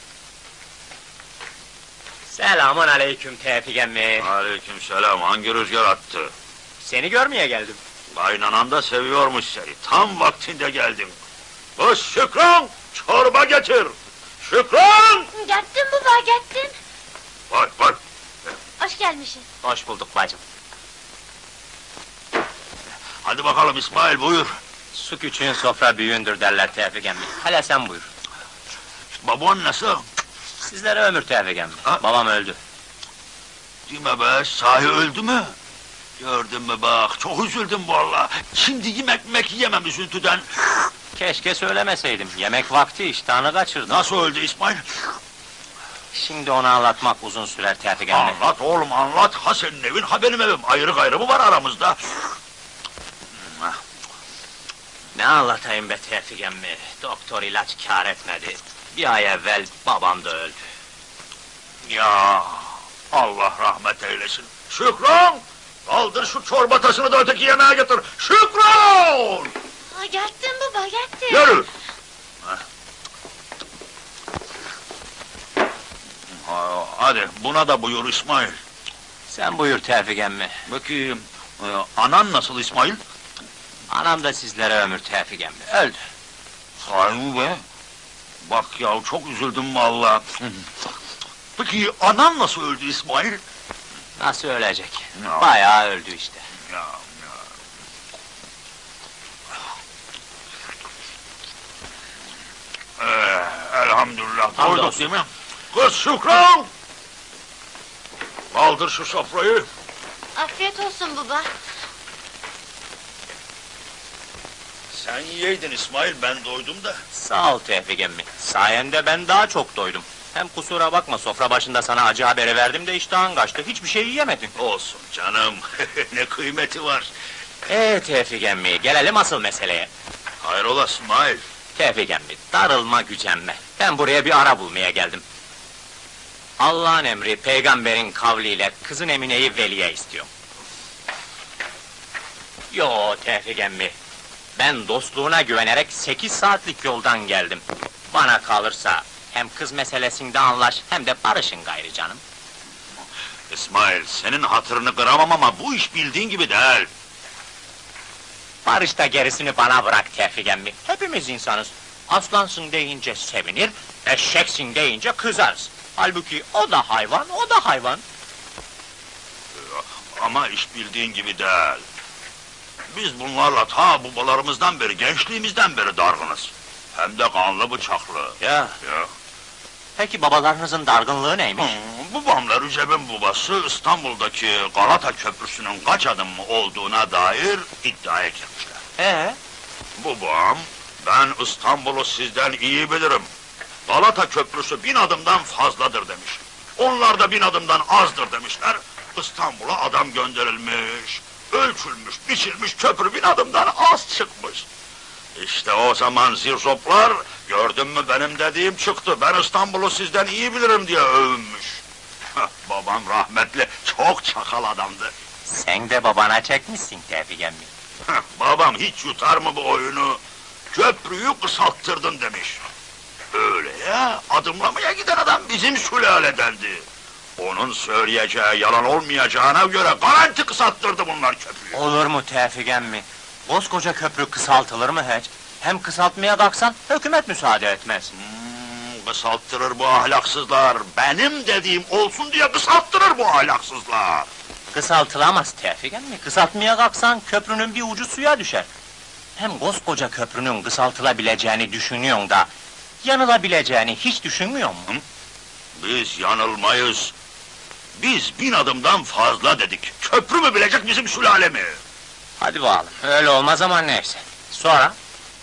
Selamun aleyküm Tevfik emmi. Aleykümselam, hangi rüzgar attı? Seni görmeye geldim. Kaynanan da seviyormuş seni, tam vaktinde geldin. Kız Şükran, çorba getir! Şükran! Gittin baba, gittin. Var. Hoş gelmişsin. Hoş bulduk bacım. Hadi bakalım İsmail, buyur. Su küçüğün sofra büyüğündür derler Tevfik emmi. Hele sen buyur. Baban nasıl? Sizlere ömür Tevfik emmi. Ha? Babam öldü. Deme be, sahi öldü mü? Gördün mü bak, çok üzüldüm vallahi. Şimdi yemek yemem üzüntüden. Keşke söylemeseydim. Yemek vakti iştahını kaçırdım. Nasıl öldü İsmail? Şimdi onu anlatmak uzun sürer Tevfik emmi. Anlat oğlum, anlat. Ha senin evin, ha benim evim. Ayrı gayrı mı var aramızda? Ne anlatayım be Tevfik emmi? Doktor ilaç kâr etmedi. Bir ay evvel babam da öldü. Ya, Allah rahmet eylesin. Şükran! Kaldır şu çorba tasını da öteki yemeğe getir. Şükran! Gittin baba, gittin. Yürü! Hadi, buna da buyur İsmail. Sen buyur Tevfik emmi. Bakayım, anan nasıl İsmail? Anam da sizlere ömür Tevfik emmi. Öldü. Sahi mi be? Bak ya, çok üzüldüm vallahi. Peki anan nasıl öldü İsmail? Nasıl ölecek? Ya. Bayağı öldü işte. Ya. Elhamdülillah, doyduk Hamdolsun. değil mi? Kız Şükran! Kaldır şu sofrayı. Afiyet olsun baba. Sen yiyeydin İsmail, ben doydum da. Sağ ol Tevfik emmi. Sayende ben daha çok doydum. Hem kusura bakma, sofra başında sana acı haberi verdim de iştahın kaçtı. Hiçbir şey yiyemedin. Olsun canım, ne kıymeti var. Tevfik emmi, gelelim asıl meseleye. Hayrola İsmail? Tevfik emmi, darılma gücenme. Ben buraya bir ara bulmaya geldim. Allah'ın emri, peygamberin kavliyle kızın Emine'yi veliye istiyorum. Yo Tevfik emmi, ben dostluğuna güvenerek 8 saatlik yoldan geldim. Bana kalırsa hem kız meselesinde anlaş hem de barışın gayrı canım. İsmail, senin hatırını kıramam ama bu iş bildiğin gibi değil. Barışta gerisini bana bırak Tevfik emmi. Hepimiz insanız. Aslansın deyince sevinir, eşeksin deyince kızarız. Halbuki o da hayvan, o da hayvan. Ama iş bildiğin gibi değil. Biz bunlarla ta babalarımızdan beri, gençliğimizden beri dargınız. Hem de kanlı bıçaklı. Ya, Ya. peki babalarınızın dargınlığı neymiş? Babamla Recep'in babası İstanbul'daki Galata Köprüsü'nün kaç adım olduğuna dair iddiaya girmişler. Babam, ben İstanbul'u sizden iyi bilirim. Galata Köprüsü 1000 adımdan fazladır demiş. Onlar da 1000 adımdan azdır demişler. İstanbul'a adam gönderilmiş, ölçülmüş, biçilmiş, köprü 1000 adımdan az çıkmış. İşte o zaman zirzoplar, gördün mü benim dediğim çıktı, ben İstanbul'u sizden iyi bilirim diye övünmüş. Babam rahmetli, çok çakal adamdı. Sen de babana çekmişsin Tevfik emmi. Babam hiç yutar mı bu oyunu? Köprüyü kısalttırdın demiş. Öyle ya, adımlamaya giden adam bizim sülaledendi. Onun söyleyeceği yalan olmayacağına göre garanti kısalttırdı bunlar köprüyü. Olur mu Tevfik emmi? Koskoca köprü kısaltılır mı hiç? Hem kısaltmaya kalksan hükümet müsaade etmez. Kısalttırır bu ahlaksızlar. Benim dediğim olsun diye kısalttırır bu ahlaksızlar. Kısaltılamaz Tevfik emmi. Kısaltmaya kalksan köprünün bir ucu suya düşer. Hem koskoca köprünün kısaltılabileceğini düşünüyorsun da... ...yanılabileceğini hiç düşünmüyor musun? Biz yanılmayız. Biz 1000 adımdan fazla dedik. Köprü mü bilecek bizim sülale mi? Hadi bakalım, öyle olmaz ama neyse. Sonra?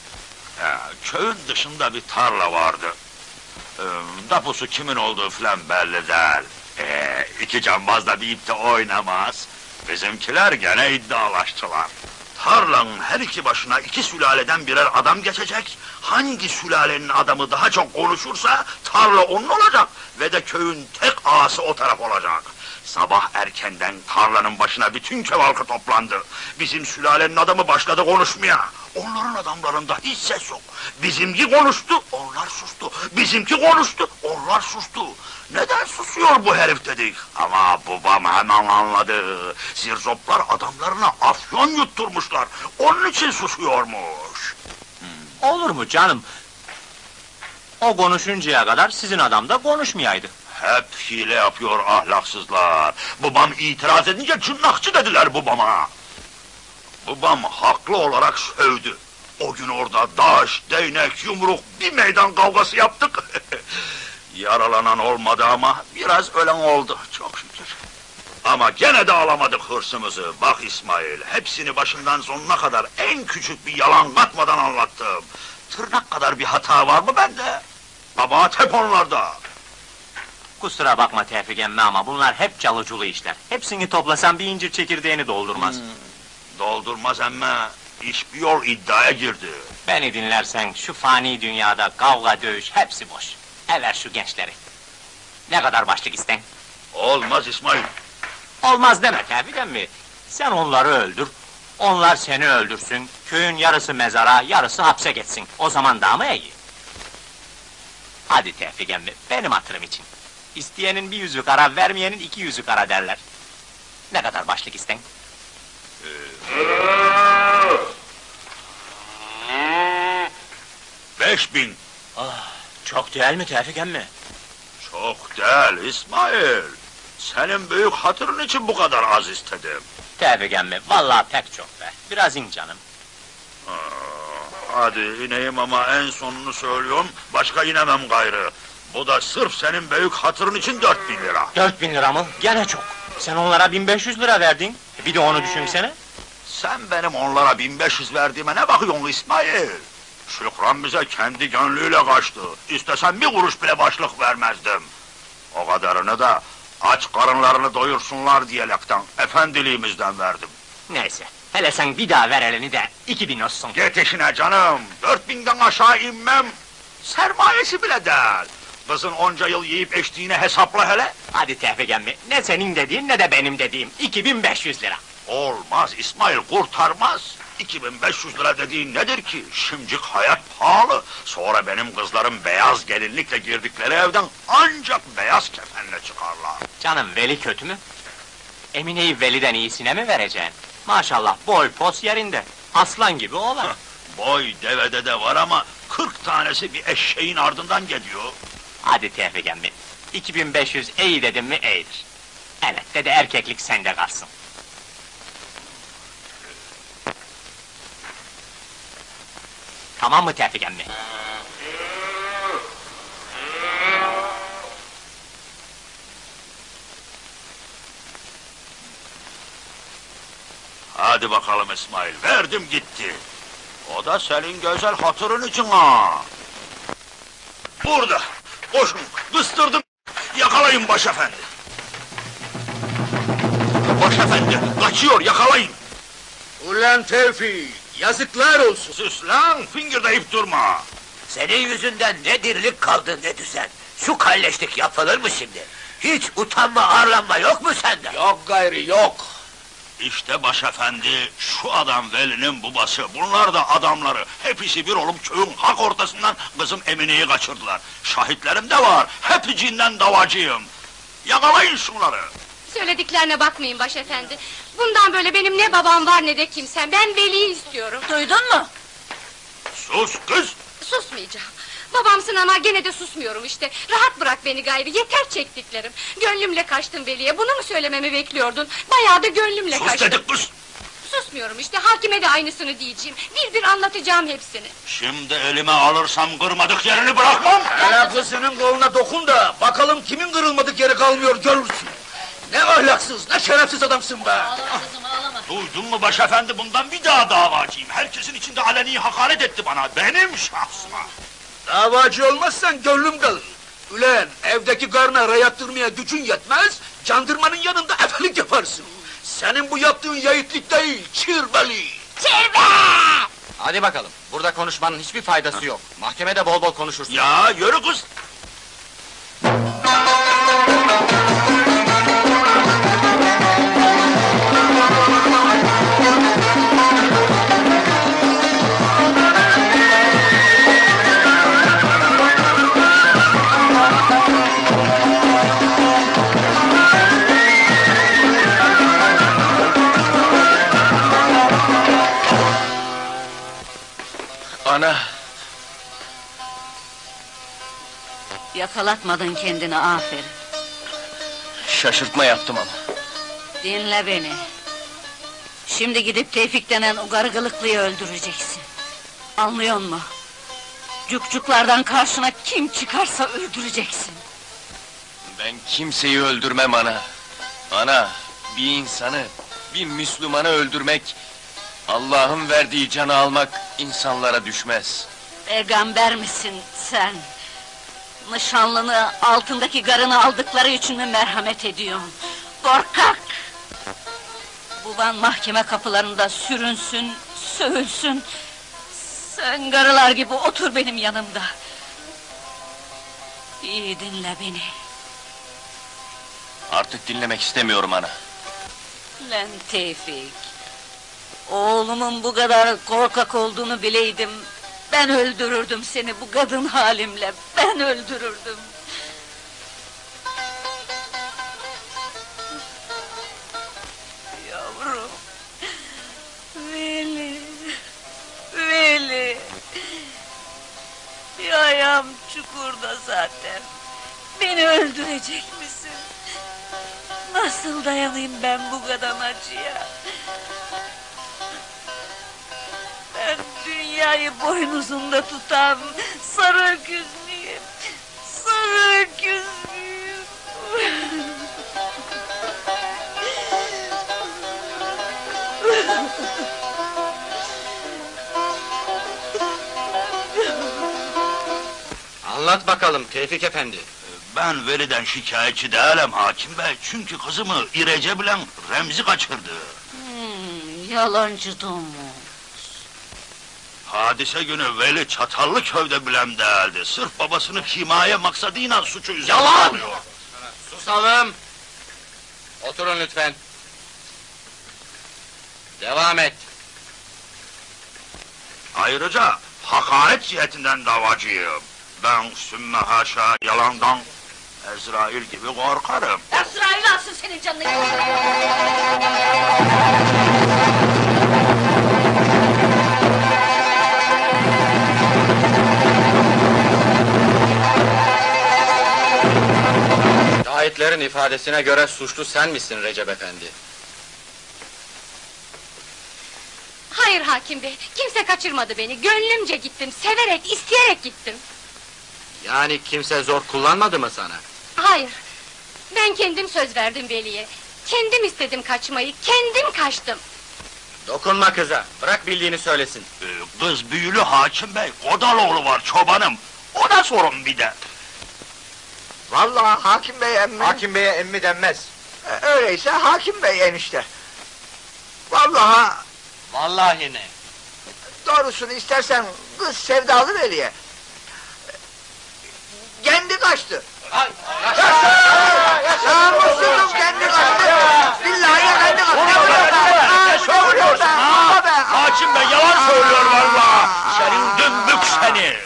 Köyün dışında bir tarla vardı. Tapusu kimin olduğu filan belli değil. İki cambaz da bir ipte oynamaz. Bizimkiler gene iddialaştılar. Tarlanın her iki başına 2 sülaleden birer adam geçecek. Hangi sülalenin adamı daha çok konuşursa tarla onun olacak. Ve de köyün tek ağası o taraf olacak. Sabah erkenden tarlanın başına bütün köy halkı toplandı. Bizim sülalenin adamı başladı konuşmaya. Onların adamlarında hiç ses yok. Bizimki konuştu, onlar sustu. Bizimki konuştu, onlar sustu. Neden susuyor bu herif dedik. Ama babam hemen anladı. Zirzoplar adamlarına afyon yutturmuşlar. Onun için susuyormuş. Olur mu canım? O konuşuncaya kadar sizin adam da konuşmayaydı. Hep hile yapıyor ahlaksızlar. Babam itiraz edince cınnakçı dediler babama. Babam haklı olarak sövdü. O gün orada daş, değnek, yumruk bir meydan kavgası yaptık. Yaralanan olmadı ama biraz ölen oldu çok şükür. Ama gene de alamadık hırsımızı. Bak İsmail, hepsini başından sonuna kadar en küçük bir yalan katmadan anlattım. Tırnak kadar bir hata var mı bende? Kabahat hep onlarda. Kusura bakma Tevfik emmi ama bunlar hep çalıcılı işler. Hepsini toplasan bir incir çekirdeğini doldurmaz. Doldurmaz emme, iş bir yol iddiaya girdi. Beni dinlersen şu fani dünyada kavga dövüş hepsi boş. Ver şu gençleri. Ne kadar başlık isten? Olmaz İsmail. Olmaz deme Tevfik emmi. Sen onları öldür, onlar seni öldürsün. Köyün yarısı mezara, yarısı hapse gitsin. O zaman daha mı iyi? Hadi Tevfik emmi, benim hatırım için. İsteyenin 100'ü kara, vermeyenin 200'ü kara derler. Ne kadar başlık isten? 5000. Çok değil mi Tevfik emmi? Çok değil İsmail. Senin büyük hatırın için bu kadar az istedim. Tevfik emmi, vallahi pek çok be. Biraz in canım. Hadi ineyim ama en sonunu söylüyorum, başka inemem gayrı. Bu da sırf senin büyük hatırın için 4000 lira. 4000 lira mı? Gene çok. Sen onlara 1500 lira verdin. Bir de onu düşünsene. Sen benim onlara 1500 verdiğime ne bakıyorsun İsmail? Şükran bize kendi gönlüyle kaçtı. İstesen bir kuruş bile başlık vermezdim. O kadarını da aç karınlarını doyursunlar diyerekten, efendiliğimizden verdim. Neyse, hele sen bir daha ver elini de 2000 olsun. Git işine canım, 4000'den aşağı inmem. Sermayesi bile değil. Kızın onca yıl yiyip içtiğini hesapla hele. Hadi Tevfik emmi, ne senin dediğin ne de benim dediğim, 2500 lira. Olmaz İsmail, kurtarmaz. 2500 lira dediğin nedir ki? Şimdicik hayat pahalı. Sonra benim kızlarım beyaz gelinlikle girdikleri evden ancak beyaz kefenle çıkarlar. Canım Veli kötü mü? Emine'yi Veli'den iyisine mi vereceksin? Maşallah boy pos yerinde. Aslan gibi oğlan. Boy devede de var ama 40 tanesi bir eşeğin ardından geliyor. Hadi Tevfik emmi, 2500 iyi dedim mi iyidir. Evet, de erkeklik sende kalsın. Tamam mı Tevfik emmi? Hadi bakalım İsmail, verdim gitti. O da senin güzel hatırın için ha. Burada, koşun, kıstırdım. Yakalayın başefendi. Başefendi, kaçıyor, yakalayın. Ulan Tevfik, yazıklar olsun. Sus lan, fingırdayıp durma. Senin yüzünden ne dirlik kaldı ne düzen. Şu kalleşlik yapılır mı şimdi? Hiç utanma arlanma yok mu sende? Yok gayri yok. İşte başefendi, şu adam Veli'nin babası, bunlar da adamları. Hepsi bir olup köyün hak ortasından kızım Emine'yi kaçırdılar. Şahitlerim de var, hepicinden davacıyım. Yakalayın şunları. Söylediklerine bakmayın başefendi. Bundan böyle benim ne babam var ne de kimsem. Ben Veli'yi istiyorum. Duydun mu? Sus kız! Susmayacağım. Babamsın ama gene de susmuyorum işte. Rahat bırak beni gayrı, yeter çektiklerim. Gönlümle kaçtım Veli'ye, bunu mu söylememi bekliyordun? Bayağı da gönlümle Sus kaçtım. dedik kız! Susmuyorum işte, hakime de aynısını diyeceğim. Bir bir anlatacağım hepsini. Şimdi elime alırsam kırmadık yerini bırakmam! Hele kızının koluna dokun da, bakalım kimin kırılmadık yeri kalmıyor görürsün. Ne ahlaksız, ne şerefsiz adamsın be! Ağlama kızım ağlama. Duydun mu başefendi, bundan bir daha davacıyım. Herkesin içinde aleni hakaret etti bana, benim şahsıma. Davacı olmazsan gönlüm kalır. Ulan evdeki karnı rayattırmaya gücün yetmez, candırmanın yanında efelik yaparsın. Senin bu yaptığın yiğitlik değil, çirveli. Hadi bakalım, burada konuşmanın hiçbir faydası yok. Mahkemede bol bol konuşursun. Ya yürü kız! Ana! Yakalatmadın kendini, aferin. Şaşırtma yaptım ama. Dinle beni. Şimdi gidip Tevfik denen o gargılıklıyı öldüreceksin. Anlıyor musun? Cukcuklardan karşına kim çıkarsa öldüreceksin. Ben kimseyi öldürmem ana. Ana, bir insanı, bir Müslümanı öldürmek... Allah'ın verdiği canı almak insanlara düşmez. Peygamber misin sen? Nişanlını, altındaki garını aldıkları için mi merhamet ediyorsun? Korkak! Baban mahkeme kapılarında sürünsün, sövülsün... Sen garılar gibi otur benim yanımda. İyi dinle beni. Artık dinlemek istemiyorum ana. Lan Tevfik! Oğlumun bu kadar korkak olduğunu bileydim... Ben öldürürdüm seni bu kadın halimle, ben öldürürdüm! Yavrum! Veli! Veli! Ayağım çukurda zaten! Beni öldürecek misin? Nasıl dayanayım ben bu kadar acıya? Ben dünyayı boynuzumda tutan sarı öküz müyüm? Sarı öküz müyüm? Anlat bakalım Tevfik efendi. Ben Veli'den şikayetçi değilim hakim bey. Çünkü kızımı İrece bilen Remzi kaçırdı. Yalancı domuz! Hadise günü Veli Çatallı köyde bilem değildi. Sırf babasını himaye maksadıyla suçu üzerine Yalan! alıyor. Susalım! Oturun lütfen. Devam et. Ayrıca hakaret cihetinden davacıyım. Ben sümme haşa yalandan Ezrail gibi korkarım. Ezrail alsın senin canını! Şahitlerin ifadesine göre suçlu sen misin Recep Efendi? Hayır hakim bey, kimse kaçırmadı beni. Gönlümce gittim, severek, isteyerek gittim. Yani kimse zor kullanmadı mı sana? Hayır, ben kendim söz verdim veliye. Kendim istedim kaçmayı, kendim kaçtım. Dokunma kıza, bırak bildiğini söylesin. Kız büyülü hakim bey, Kodaloğlu var çobanım. Ona sorun bir de. Vallahi hakim bey emmi. Hakim beye emmi denmez. Öyleyse hakim bey enişte. Vallahi Vallahi ne? doğrusunu istersen kız sevdalı veliye. Kendi kaçtı. Namussuzum kendi kaçtı. Billahi kendi kaçtı. Ne söylüyorsun ha? Hakim bey yalan söylüyor vallahi. Senin dümbük seni.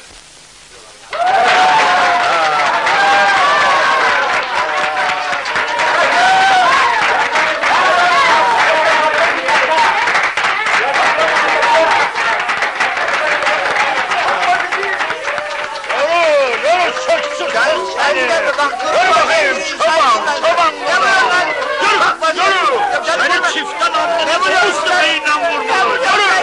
Seni çiftten anladın, Mustafa'yla vurmalı.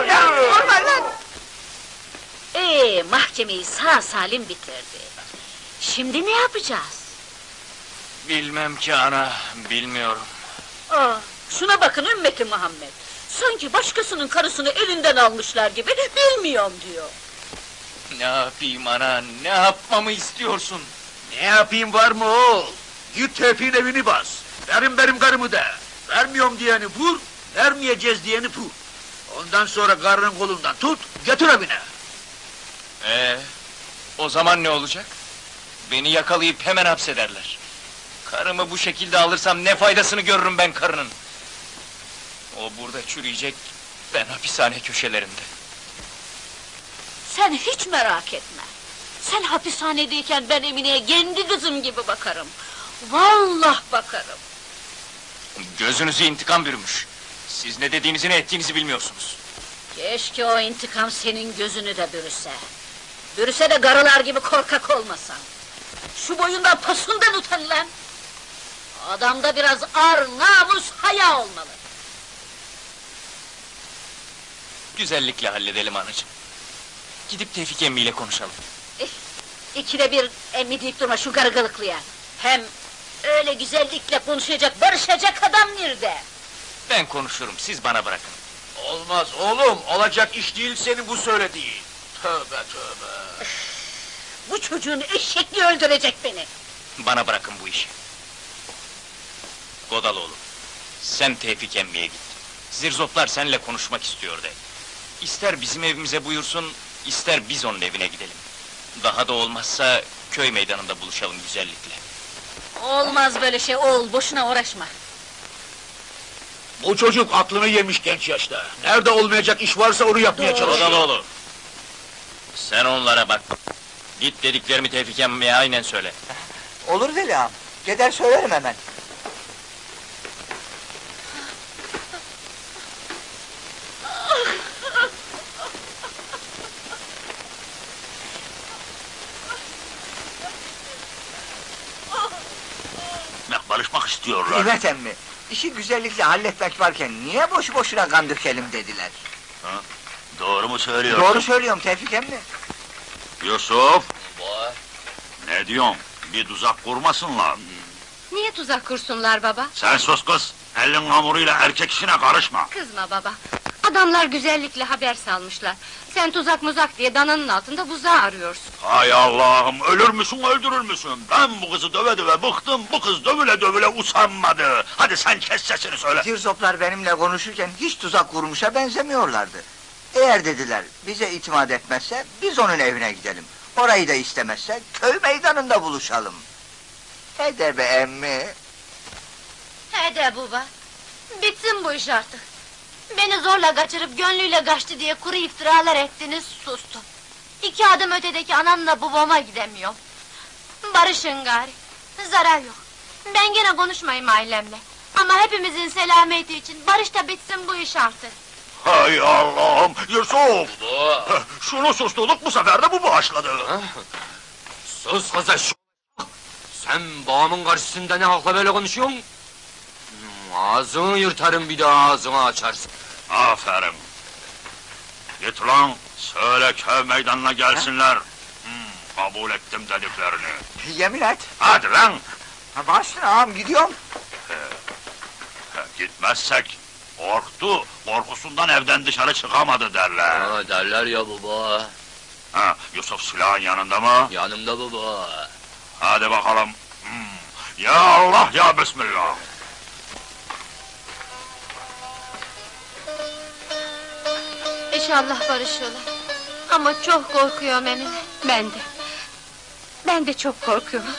Mahkemeyi sağ salim bitirdi. Şimdi ne yapacağız? Bilmem ki ana, bilmiyorum. Şuna bakın ümmeti Muhammed. Sanki başkasının karısını elinden almışlar gibi bilmiyorum diyor. Ne yapayım ana, ne yapmamı istiyorsun? Ne yapayım var mı oğul? Git Tevfik'in evini bas. Verin benim karımı da. Vermiyorum diyeni vur, vermeyeceğiz diyeni vur. Ondan sonra karının kolundan tut, götür evine. O zaman ne olacak? Beni yakalayıp hemen hapsederler. Karımı bu şekilde alırsam ne faydasını görürüm ben karının? O burada çürüyecek, ben hapishane köşelerinde. Sen hiç merak etme. Sen hapishanedeyken ben Emine'ye kendi kızım gibi bakarım. Vallahi bakarım. Gözünüzü intikam bürümüş. Siz ne dediğinizi ne ettiğinizi bilmiyorsunuz. Keşke o intikam senin gözünü de bürüse. Bürüse de karılar gibi korkak olmasan. Şu boyundan posundan utan lan! Adamda biraz ar, namus, haya olmalı. Güzellikle halledelim anacığım. Gidip Tevfik emmiyle konuşalım. İkide bir emmi deyip durma şu gargılıklıya. Hem öyle güzellikle konuşacak, barışacak adam nerede? Ben konuşurum, siz bana bırakın. Olmaz oğlum, olacak iş değil senin bu söylediğin. Tövbe tövbe. Bu çocuğun eşekliği öldürecek beni. Bana bırakın bu işi. Godaloğlu, sen Tevfik emmiye git. Zirzoplar seninle konuşmak istiyor de. İster bizim evimize buyursun, ister biz onun evine gidelim. Daha da olmazsa köy meydanında buluşalım güzellikle. Olmaz böyle şey oğul, boşuna uğraşma. Bu çocuk aklını yemiş genç yaşta. Nerede olmayacak iş varsa onu yapmaya çalışıyor. Godaloğlu, sen onlara bak. Git dediklerimi Tevfik emmiye aynen söyle. Olur veli ağam. Gider söylerim hemen. Barışmak istiyorlar. Kıymet emmi, işi güzellikle halletmek varken niye boşu boşuna kan dökelim dediler. Ha? Doğru mu söylüyorsun? Doğru söylüyorum Tevfik emmi. Yusuf! Ne diyorsun? Bir tuzak kurmasınlar. Niye tuzak kursunlar baba? Sen sus kız! Elin hamuruyla erkek işine karışma! Kızma baba. Adamlar güzellikle haber salmışlar. Sen tuzak muzak diye dananın altında buzağı arıyorsun. Hay Allah'ım! Ölür müsün, öldürür müsün? Ben bu kızı döve döve bıktım, bu kız dövüle dövüle usanmadı! Hadi sen kes sesini söyle! Zirzoplar benimle konuşurken hiç tuzak kurmuşa benzemiyorlardı. Eğer dediler, bize itimat etmezse biz onun evine gidelim. Orayı da istemezse köy meydanında buluşalım. Hede be emmi! Hede baba, bitsin bu iş artık. Beni zorla kaçırıp gönlüyle kaçtı diye kuru iftiralar ettiniz, sustum. 2 adım ötedeki anamla babama gidemiyorum. Barışın gari, zarar yok. Ben gene konuşmayayım ailemle. Ama hepimizin selameti için barış da bitsin bu iş artık. Hay Allah'ım! Yusuf! Şunu susturluk bu sefer de bu bağışladı! Sus kıza şu! Sen babamın karşısında ne hakla böyle konuşuyorsun? Ağzını yırtarım bir daha ağzını açarsın. Aferin. Git lan, söyle köy meydanına gelsinler. Kabul ettim dediklerini. Yemin et. Hadi lan! Başla ağam, gidiyorum. Gitmezsek, korktu, korkusundan evden dışarı çıkamadı derler. Ha, derler ya baba. Ha, Yusuf silahın yanında mı? Yanımda baba. Hadi bakalım. Ya Allah ya Bismillah. İnşallah barışıyorlar. Ama çok korkuyorum Emine. Ben de çok korkuyorum.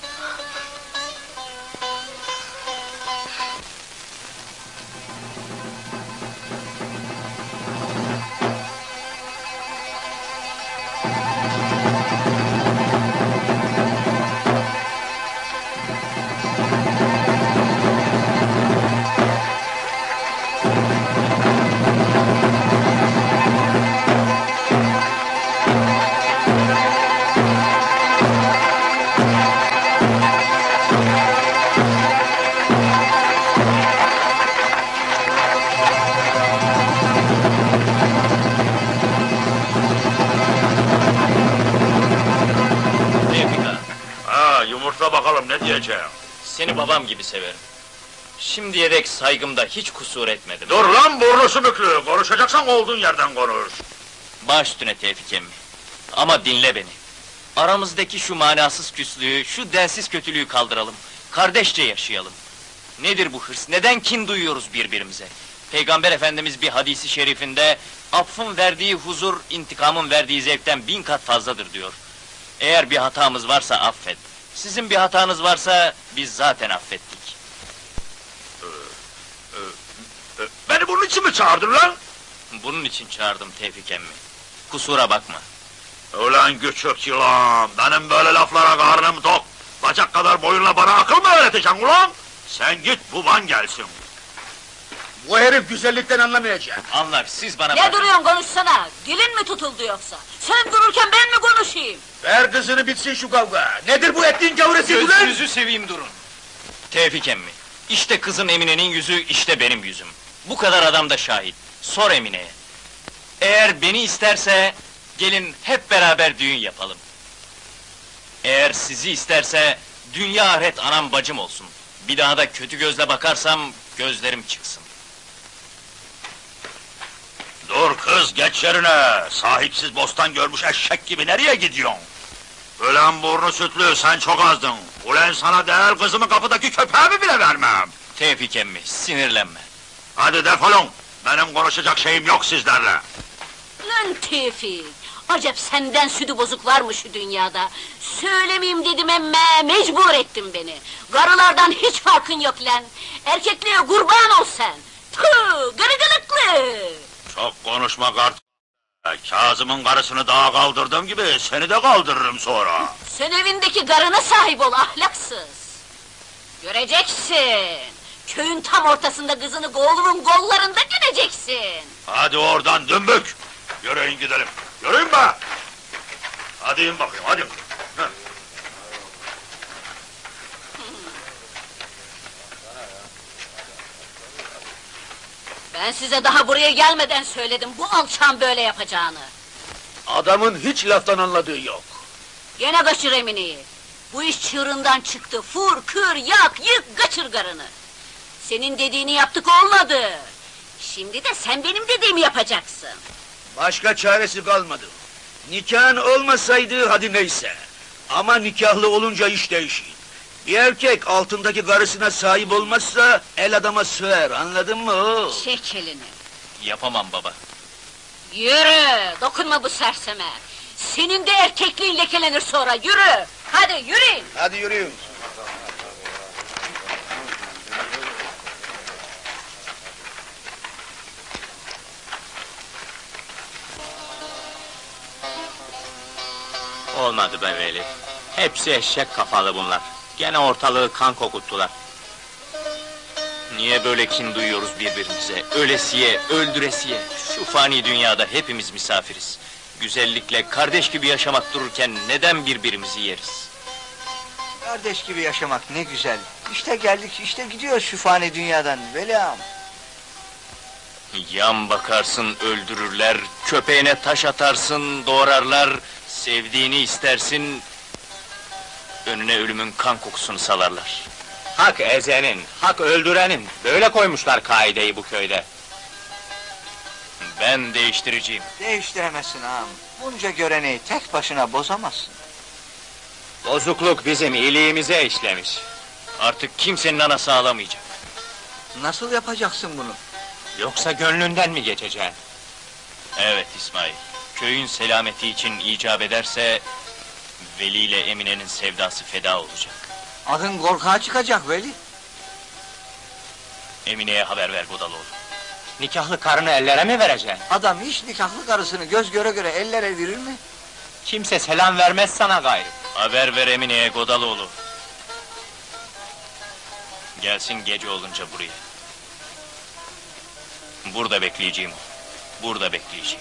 Yumurta bakalım ne diyeceğim. Seni babam gibi severim. Şimdiye dek saygımda hiç kusur etmedim. Dur lan burnu sümüklü, konuşacaksan olduğun yerden konuş. Baş üstüne Tevfik emmi. Ama dinle beni. Aramızdaki şu manasız küslüğü, şu densiz kötülüğü kaldıralım. Kardeşçe yaşayalım. Nedir bu hırs? Neden kin duyuyoruz birbirimize? Peygamber Efendimiz bir hadisi şerifinde, affın verdiği huzur, intikamın verdiği zevkten 1000 kat fazladır diyor. Eğer bir hatamız varsa affet. Sizin bir hatanız varsa, biz zaten affettik. Beni bunun için mi çağırdın lan? Bunun için çağırdım Tevfik emmi. Kusura bakma. Ulan küçük yılan, benim böyle laflara karnım tok. Bacak kadar boyunla bana akıl mı öğreteceksin ulan? Sen git baban gelsin. Bu herif güzellikten anlamayacak. Anlar, siz bana Ne bakın. duruyorsun, konuşsana! Dilin mi tutuldu yoksa? Sen dururken ben mi konuşayım? Ver kızını bitsin şu kavga. Nedir bu ettiğin gavresi ulan? Gözünüzü seveyim durun. Tevfik emmi, işte kızım Emine'nin yüzü, işte benim yüzüm. Bu kadar adam da şahit. Sor Emine'ye. Eğer beni isterse, gelin hep beraber düğün yapalım. Eğer sizi isterse, dünya ahiret anam bacım olsun. Bir daha da kötü gözle bakarsam, gözlerim çıksın. Dur kız, geç yerine! Sahipsiz bostan görmüş eşek gibi nereye gidiyorsun? Ulan burnu sütlü, sen çok azdın. Ulan sana değil kızımı kapıdaki köpeğimi bile vermem. Tevfik emmi, sinirlenme. Hadi defolun, benim konuşacak şeyim yok sizlerle. Lan Tevfik! Acep senden südü bozuk var mı şu dünyada? Söylemeyeyim dedim emme, mecbur ettin beni. Karılardan hiç farkın yok lan! Erkekliğe kurban ol sen! Tüh, gırgılıklı! Çok konuşma kart. Kazım'ın karısını dağa kaldırdığım gibi seni de kaldırırım sonra. Sen evindeki karına sahip ol, ahlaksız! Göreceksin! Köyün tam ortasında kızını oğlumun kollarında göreceksin! Hadi oradan dümbük! Yürüyün gidelim, yürüyün be! Hadi in bakayım, hadi! Heh. Ben size daha buraya gelmeden söyledim, bu alçağın böyle yapacağını! Adamın hiç laftan anladığı yok. Gene kaçır Emine'yi! Bu iş çığırından çıktı, vur, kır, yak, yık, kaçır karını! Senin dediğini yaptık olmadı! Şimdi de sen benim dediğimi yapacaksın! Başka çaresi kalmadı. Nikahın olmasaydı hadi neyse. Ama nikahlı olunca iş değişir. Bir erkek altındaki karısına sahip olmazsa el adama sığar, anladın mı? Çek elini! Yapamam baba. Yürü! Dokunma bu serseme! Senin de erkekliğin lekelenir sonra, yürü! Hadi yürüyün! Hadi yürüyün. Olmadı be Veli. Hepsi eşek kafalı bunlar. Gene ortalığı kan kokuttular. Niye böyle kin duyuyoruz birbirimize? Ölesiye, öldüresiye. Şu fani dünyada hepimiz misafiriz. Güzellikle, kardeş gibi yaşamak dururken neden birbirimizi yeriz? Kardeş gibi yaşamak ne güzel. İşte geldik, işte gidiyoruz şu fani dünyadan Veli ağam. Yan bakarsın öldürürler, köpeğine taş atarsın doğrarlar, sevdiğini istersin, önüne ölümün kan kokusunu salarlar. Hak ezenin, hak öldürenin. Böyle koymuşlar kaideyi bu köyde. Ben değiştireceğim. Değiştiremezsin ağam. Bunca göreneği tek başına bozamazsın. Bozukluk bizim iyiliğimize işlemiş. Artık kimsenin anası ağlamayacak. Nasıl yapacaksın bunu? Yoksa gönlünden mi geçeceksin? Evet İsmail, köyün selameti için icap ederse... ...Veli ile Emine'nin sevdası feda olacak. Adın korkağa çıkacak Veli. Emine'ye haber ver Godaloğlu. Nikahlı karını ellere mi vereceksin? Adam hiç nikahlı karısını göz göre göre ellere verir mi? Kimse selam vermez sana gayrı. Haber ver Emine'ye Godaloğlu. Gelsin gece olunca buraya. Burada bekleyeceğim. Burada bekleyeceğim.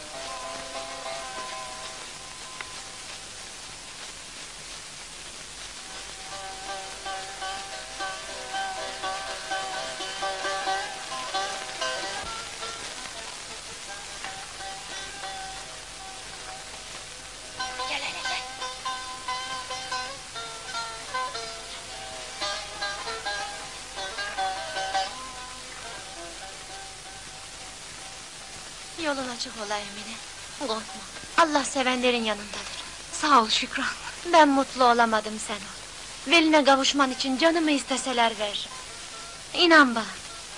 Gel hele gel. Yolun açık ola Emine. Korkma. Allah sevenlerin yanındadır. Sağ ol Şükran. Ben mutlu olamadım sen ol. Veline kavuşman için canımı isteseler veririm. İnan bana.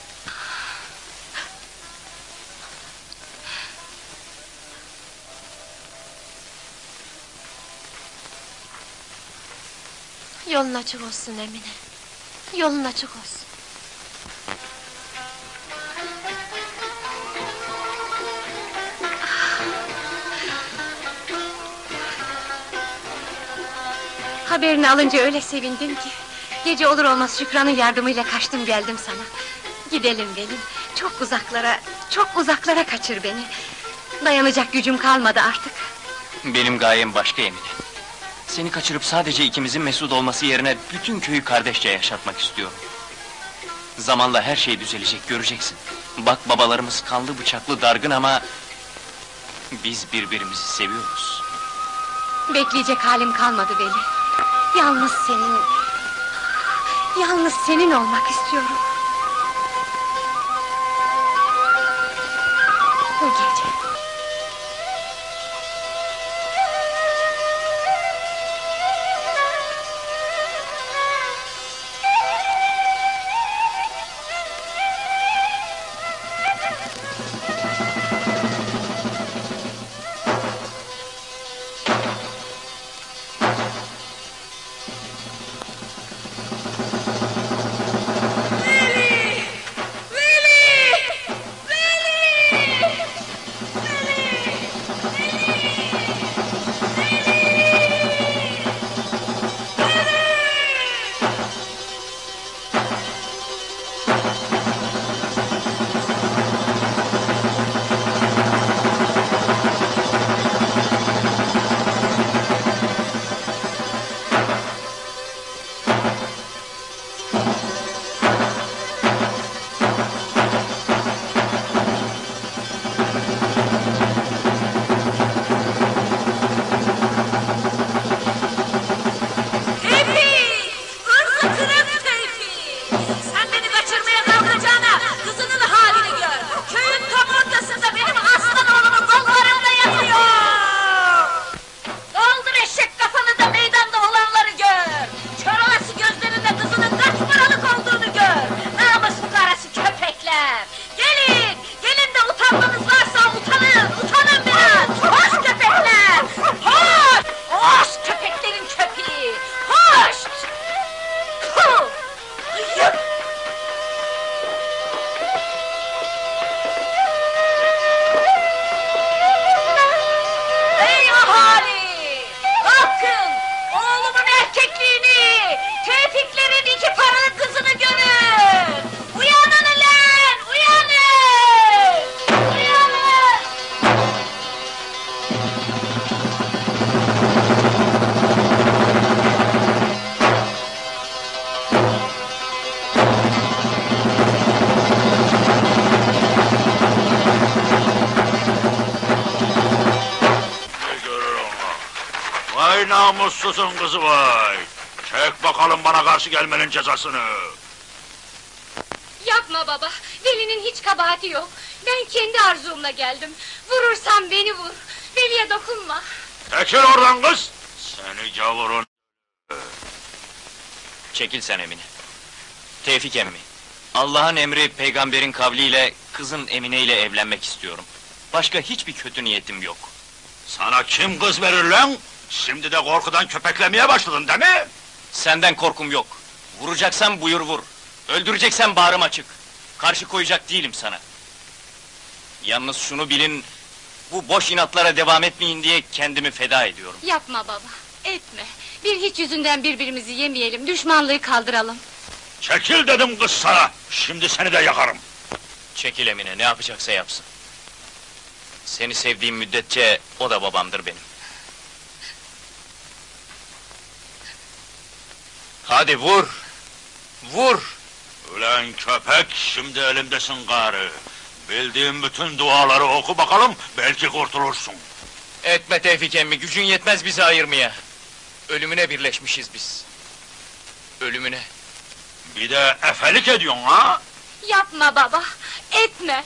Yolun açık olsun Emine. Yolun açık olsun. Haberini alınca öyle sevindim ki... ...gece olur olmaz Şükran'ın yardımıyla kaçtım geldim sana. Gidelim Velim, çok uzaklara, çok uzaklara kaçır beni. Dayanacak gücüm kalmadı artık. Benim gayem başka Emine. Seni kaçırıp sadece ikimizin mesut olması yerine... ...bütün köyü kardeşçe yaşatmak istiyorum. Zamanla her şey düzelecek, göreceksin. Bak babalarımız kanlı bıçaklı dargın ama... ...biz birbirimizi seviyoruz. Bekleyecek halim kalmadı Veli. Yalnız senin olmak istiyorum. Bu gece. Vay namussuzun kızı vay! Çek bakalım bana karşı gelmenin cezasını! Yapma baba, Veli'nin hiç kabahati yok. Ben kendi arzumla geldim. Vurursan beni vur, Veli'ye dokunma. Çekil oradan kız! Seni gavurun! Çekil sen Emine. Tevfik emmi, Allah'ın emri peygamberin kavliyle kızım Emine ile evlenmek istiyorum. Başka hiçbir kötü niyetim yok. Sana kim kız verir lan? Şimdi de korkudan köpeklemeye başladın değil mi? Senden korkum yok. Vuracaksan buyur vur. Öldüreceksen bağrım açık. Karşı koyacak değilim sana. Yalnız şunu bilin, bu boş inatlara devam etmeyin diye kendimi feda ediyorum. Yapma baba, etme. Bir hiç yüzünden birbirimizi yemeyelim, düşmanlığı kaldıralım. Çekil dedim kız sana! Şimdi seni de yakarım! Çekil Emine, ne yapacaksa yapsın. Seni sevdiğim müddetçe o da babamdır benim. Hadi vur! Vur! Ulan köpek, şimdi elimdesin gari! Bildiğin bütün duaları oku bakalım, belki kurtulursun! Etme Tevfik emmi, gücün yetmez bizi ayırmaya. Ölümüne birleşmişiz biz. Ölümüne. Bir de efelik ediyorsun ha? Yapma baba, etme.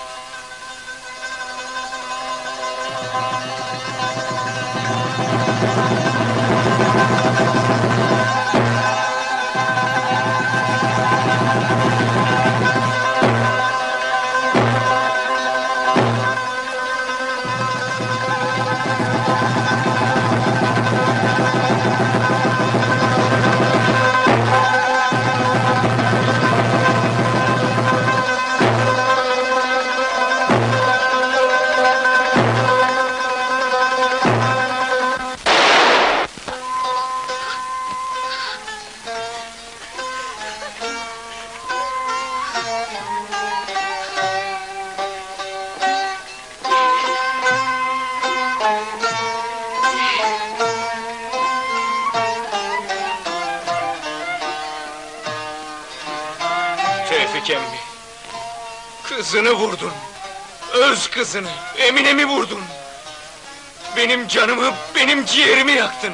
Tevfik emmi, kızını vurdun. Öz kızını, Emine'mi vurdun. Benim canımı, benim ciğerimi yaktın.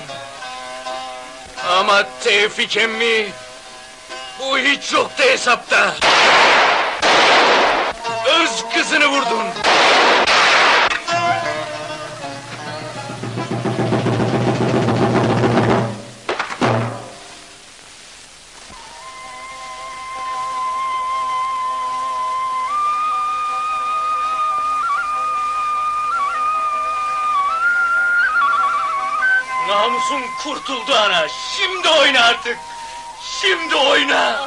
Ama Tevfik emmi, bu hiç yoktu hesapta. Öz kızını vurdun. Namusun kurtuldu ana, şimdi oyna artık! Şimdi oyna!